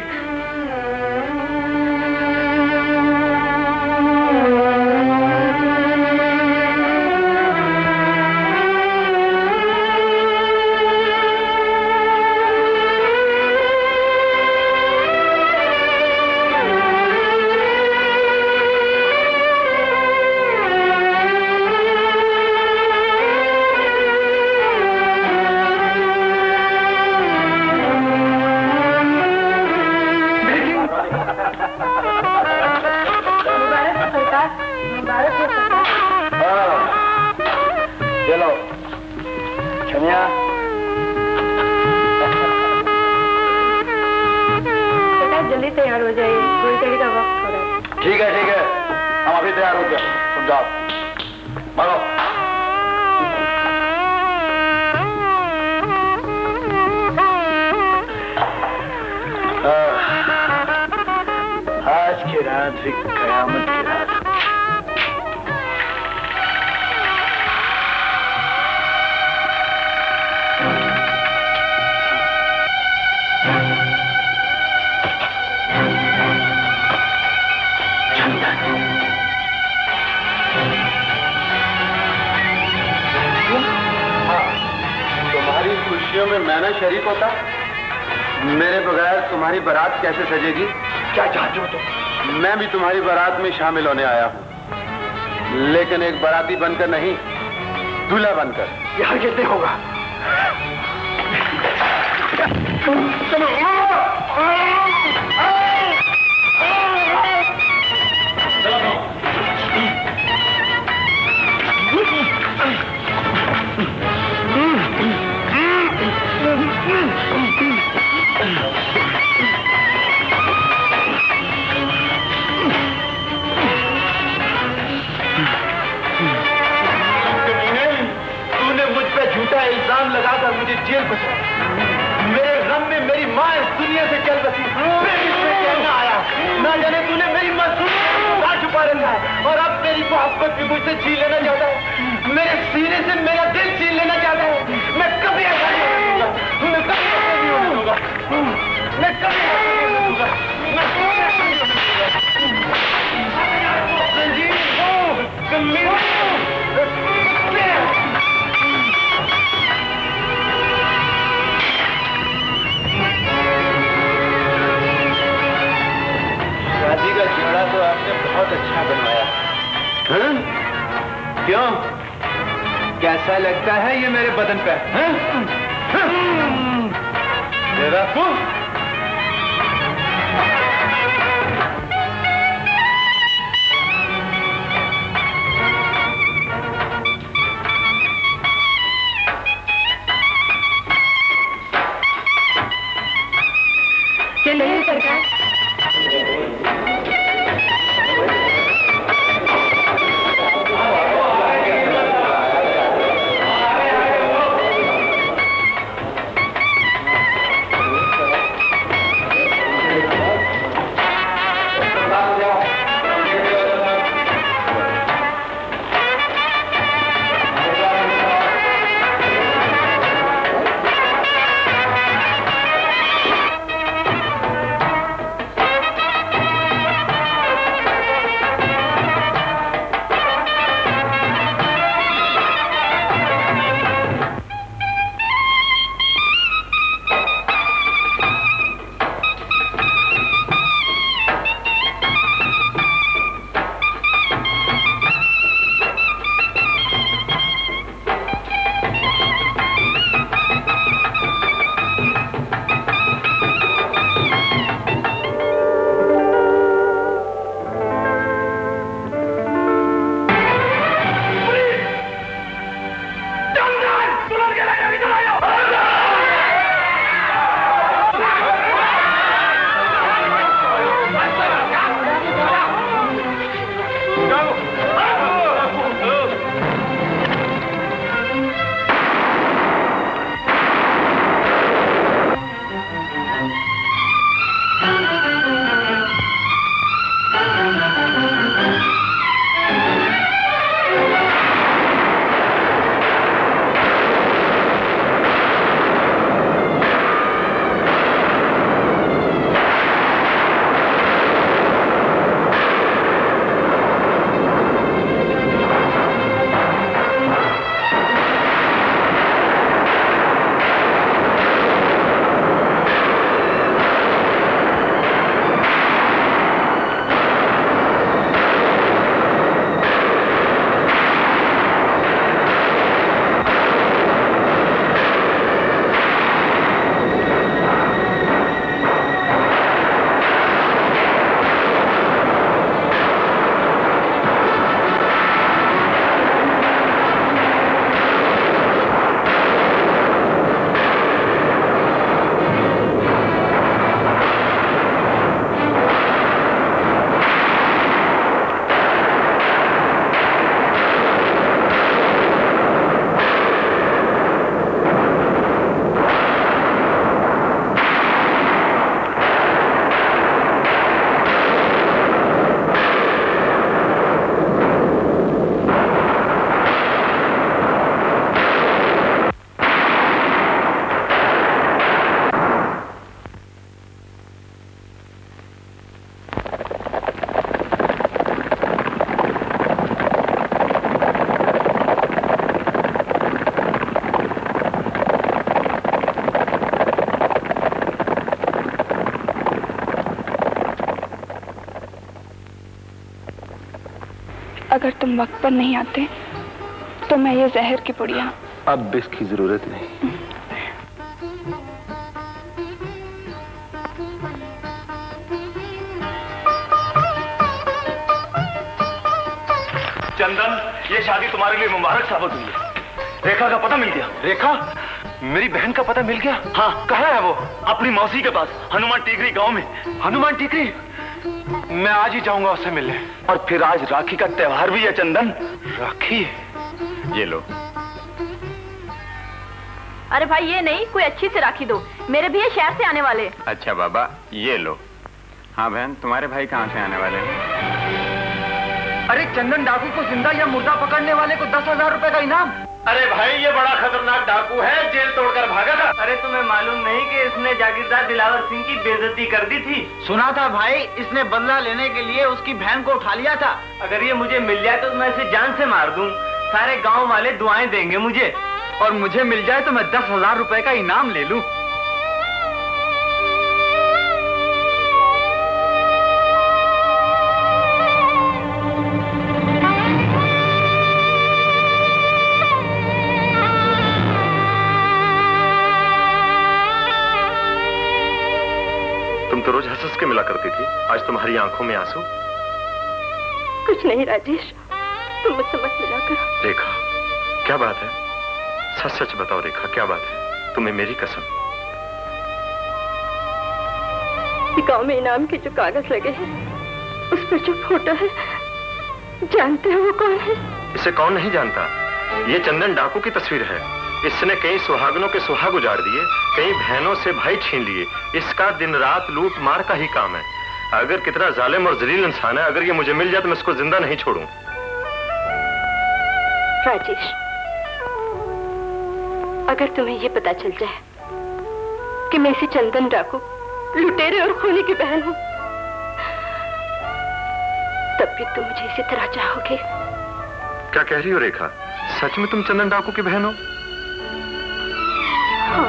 कैसे सजेगी? क्या चाहते हो तुम? मैं भी तुम्हारी बारात में शामिल होने आया हूँ, लेकिन एक बाराती बनकर नहीं, दूल्हा बनकर। यह हरगिज़ नहीं होगा। इल्जाम लगाकर मुझे जेल पहुंचा। मेरे गम में मेरी माँ इस दुनिया से चल बसी। कहना आया, ना जाने तूने मेरी मासूमियत को छुपा रखा है और अब मेरी मोहब्बत भी मुझसे छीन लेना चाहता है। मेरे सीने से मेरा दिल छीन लेना चाहता है। मैं कभी ऐसा नहीं होने दूंगा। मैं कभी ऐसा नहीं होने दूंगा। मैं कभी ऐसा नहीं होने दूंगा। मैं कभी ऐसा नहीं होने दूंगा। संजीव शादी का जोड़ा तो आपने बहुत अच्छा बनवाया। हाँ? क्यों? कैसा लगता है ये मेरे बदन पे? हाँ? हाँ? तेरा फूल? अगर तुम वक्त पर नहीं आते तो मैं ये जहर की पुड़िया। अब इसकी जरूरत नहीं। चंदन, ये शादी तुम्हारे लिए मुबारक साबित हुई है। रेखा का पता मिल गया। रेखा? मेरी बहन का पता मिल गया? हाँ। कहाँ है वो? अपनी मौसी के पास, हनुमान टीकरी गांव में। हनुमान टीकरी? मैं आज ही जाऊंगा उससे मिलने। और फिर आज राखी का त्योहार भी है चंदन। राखी? ये लो। अरे भाई ये नहीं, कोई अच्छी से राखी दो, मेरे भी ये शहर से आने वाले। अच्छा बाबा, ये लो। हाँ बहन, तुम्हारे भाई कहाँ से आने वाले हैं? अरे चंदन डाकू को जिंदा या मुर्दा पकड़ने वाले को दस हजार रुपए का इनाम। अरे भाई, ये बड़ा खतरनाक डाकू है, जेल तोड़कर भागा था। अरे तुम्हें मालूम नहीं कि इसने जागीरदार दिलावर सिंह की बेइज्जती कर दी थी? सुना था भाई, इसने बदला लेने के लिए उसकी बहन को उठा लिया था। अगर ये मुझे मिल जाए तो मैं इसे जान से मार दूं। सारे गांव वाले दुआएं देंगे मुझे, और मुझे मिल जाए तो मैं दस हजार रुपए का इनाम ले लूं। तो रोज हंस हंस के मिला करती थी, आज तुम्हारी आंखों में आंसू। कुछ नहीं राजेश, तुम मुझसे मत मिला करो। रेखा, क्या बात है? सच सच बताओ रेखा, क्या बात है? तुम्हें मेरी कसम। गांव में इनाम के जो कागज लगे हैं, उस पर जो फोटो है, जानते हो वो कौन है? इसे कौन नहीं जानता? ये चंदन डाकू की तस्वीर है। इसने कई सुहागनों के सुहाग उजाड़ दिए, कई बहनों से भाई छीन लिए। इसका दिन रात लूट मार का ही काम है। अगर कितना जालिम और जलील इंसान है, अगर ये मुझे मिल जाए तो मैं इसको जिंदा नहीं छोड़ूं। राजेश, अगर तुम्हें ये पता चल जाए कि मैं इसी चंदन डाकू, लुटेरे और खूनी की बहन हूं, तब भी तुम मुझे इसी तरह चाहोगे? क्या कह रही हो रेखा? सच में तुम चंदन डाकू की बहन हो? हाँ।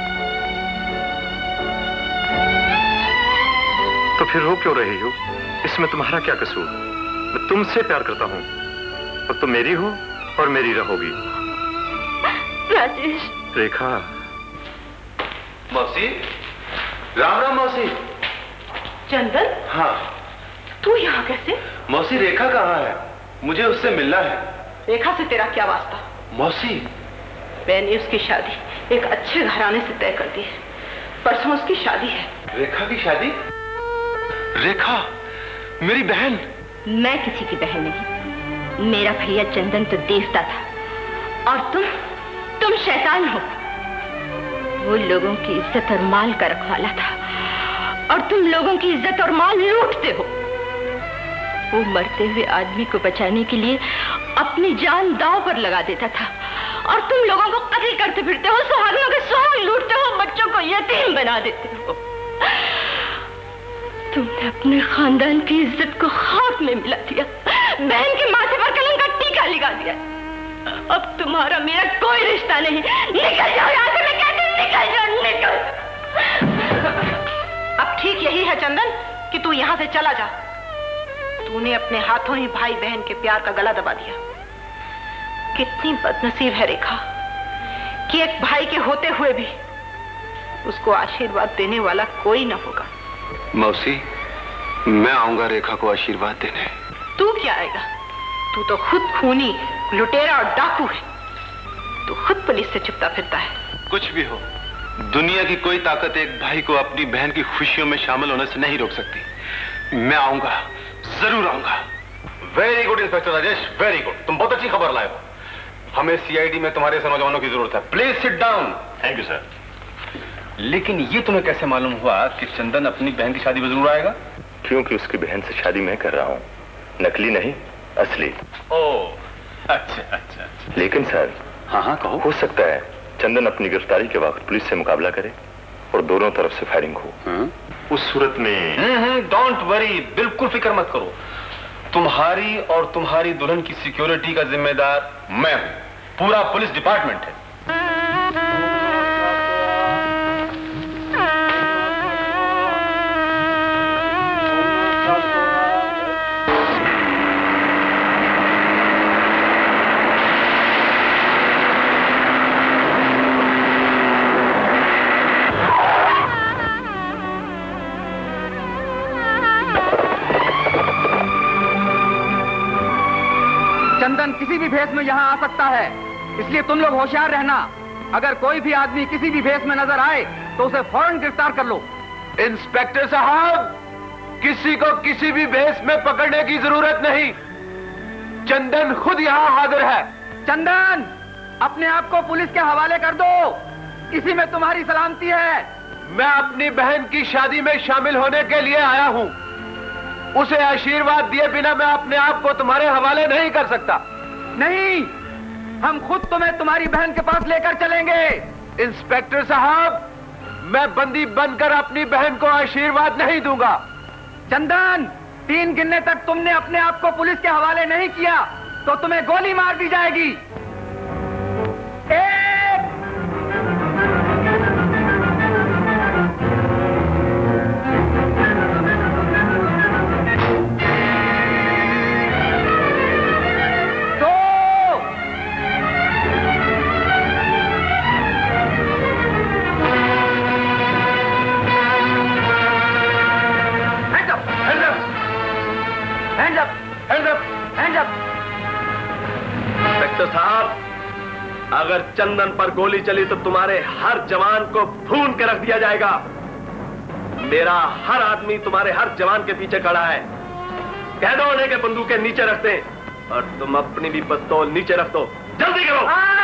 तो फिर रो क्यों रही हो? इसमें तुम्हारा क्या कसूर? मैं तुमसे प्यार करता हूँ, और तुम मेरी हो और मेरी रहोगी। राजेश। रेखा। मौसी, राम राम मौसी। चंदन? हाँ। तू यहाँ कैसे? मौसी, रेखा कहाँ है? मुझे उससे मिलना है। रेखा से तेरा क्या वास्ता? मौसी, मैंने उसकी शादी एक अच्छे घराने से तय कर दी है। परसों उसकी शादी है। रेखा की शादी? रेखा, मेरी बहन। मैं किसी की बहन नहीं। मेरा भैया चंदन तो देवता था, और तुम तुम शैतान हो। वो लोगों की इज्जत और माल का रखवाला था, और तुम लोगों की इज्जत और माल लूटते हो। वो मरते हुए आदमी को बचाने के लिए अपनी जान दांव पर लगा देता था, और तुम लोगों को कत्ल करते फिरते हो, सुहागनों के सुहाग लूटते हो, बच्चों को यतीम बना देते हो। तुमने अपने खानदान की इज्जत को खाक में मिला दिया, बहन के माथे पर कलंक का टीका लगा दिया। अब तुम्हारा मेरा कोई रिश्ता नहीं। निकल जाओ यहाँ से, मैं कहती हूँ निकल जाओ, निकल। अब ठीक यही है चंदन कि तू यहाँ से चला जा। तूने अपने हाथों ही भाई बहन के प्यार का गला दबा दिया। कितनी बदनसीब है रेखा कि एक भाई के होते हुए भी उसको आशीर्वाद देने वाला कोई न होगा। मौसी, मैं आऊंगा रेखा को आशीर्वाद देने। तू क्या आएगा? तू तो खुद खूनी, लुटेरा और डाकू है। तू खुद पुलिस से छुपता फिरता है। कुछ भी हो, दुनिया की कोई ताकत एक भाई को अपनी बहन की खुशियों में शामिल होने से नहीं रोक सकती। मैं आऊंगा, जरूर आऊंगा। Very good inspector Rajesh, very good. तुम बहुत अच्छी खबर लाए हो। हमें सीआईडी में तुम्हारे ऐसे नौजवानों की जरूरत है। Please sit down. Thank you sir. लेकिन ये तुम्हें कैसे मालूम हुआ कि चंदन अपनी बहन की शादी में जरूर आएगा? क्योंकि उसकी बहन से शादी मैं कर रहा हूँ, नकली नहीं, असली। ओह, अच्छा अच्छा। लेकिन सर, हाँ हाँ कहो। हो सकता है चंदन अपनी गिरफ्तारी के वक्त पुलिस से मुकाबला करे और दोनों तरफ से फायरिंग हो। हाँ? उस सूरत में डोंट वरी, बिल्कुल फिक्र मत करो। तुम्हारी और तुम्हारी दुल्हन की सिक्योरिटी का जिम्मेदार मैं हूं। पूरा पुलिस डिपार्टमेंट है। चंदन किसी भी भेष में यहाँ आ सकता है, इसलिए तुम लोग होशियार रहना। अगर कोई भी आदमी किसी भी भेष में नजर आए तो उसे फौरन गिरफ्तार कर लो। इंस्पेक्टर साहब, किसी को किसी भी भेष में पकड़ने की जरूरत नहीं। चंदन खुद यहाँ हाजिर है। चंदन, अपने आप को पुलिस के हवाले कर दो, इसी में तुम्हारी सलामती है। मैं अपनी बहन की शादी में शामिल होने के लिए आया हूँ। उसे आशीर्वाद दिए बिना मैं अपने आप को तुम्हारे हवाले नहीं कर सकता। नहीं, हम खुद तुम्हें तुम्हारी बहन के पास लेकर चलेंगे। इंस्पेक्टर साहब, मैं बंदी बनकर अपनी बहन को आशीर्वाद नहीं दूंगा। चंदन, तीन गिनने तक तुमने अपने आप को पुलिस के हवाले नहीं किया तो तुम्हें गोली मार दी जाएगी। एक, दो, hands up, hands up, hands up. Inspector साहब, अगर चंदन पर गोली चली तो तुम्हारे हर जवान को भून के रख दिया जाएगा। मेरा हर आदमी तुम्हारे हर जवान के पीछे खड़ा है। कह दो उन्हें कि बंदूकें नीचे रख दें और तुम अपनी भी पिस्तौल नीचे रख दो। जल्दी करो।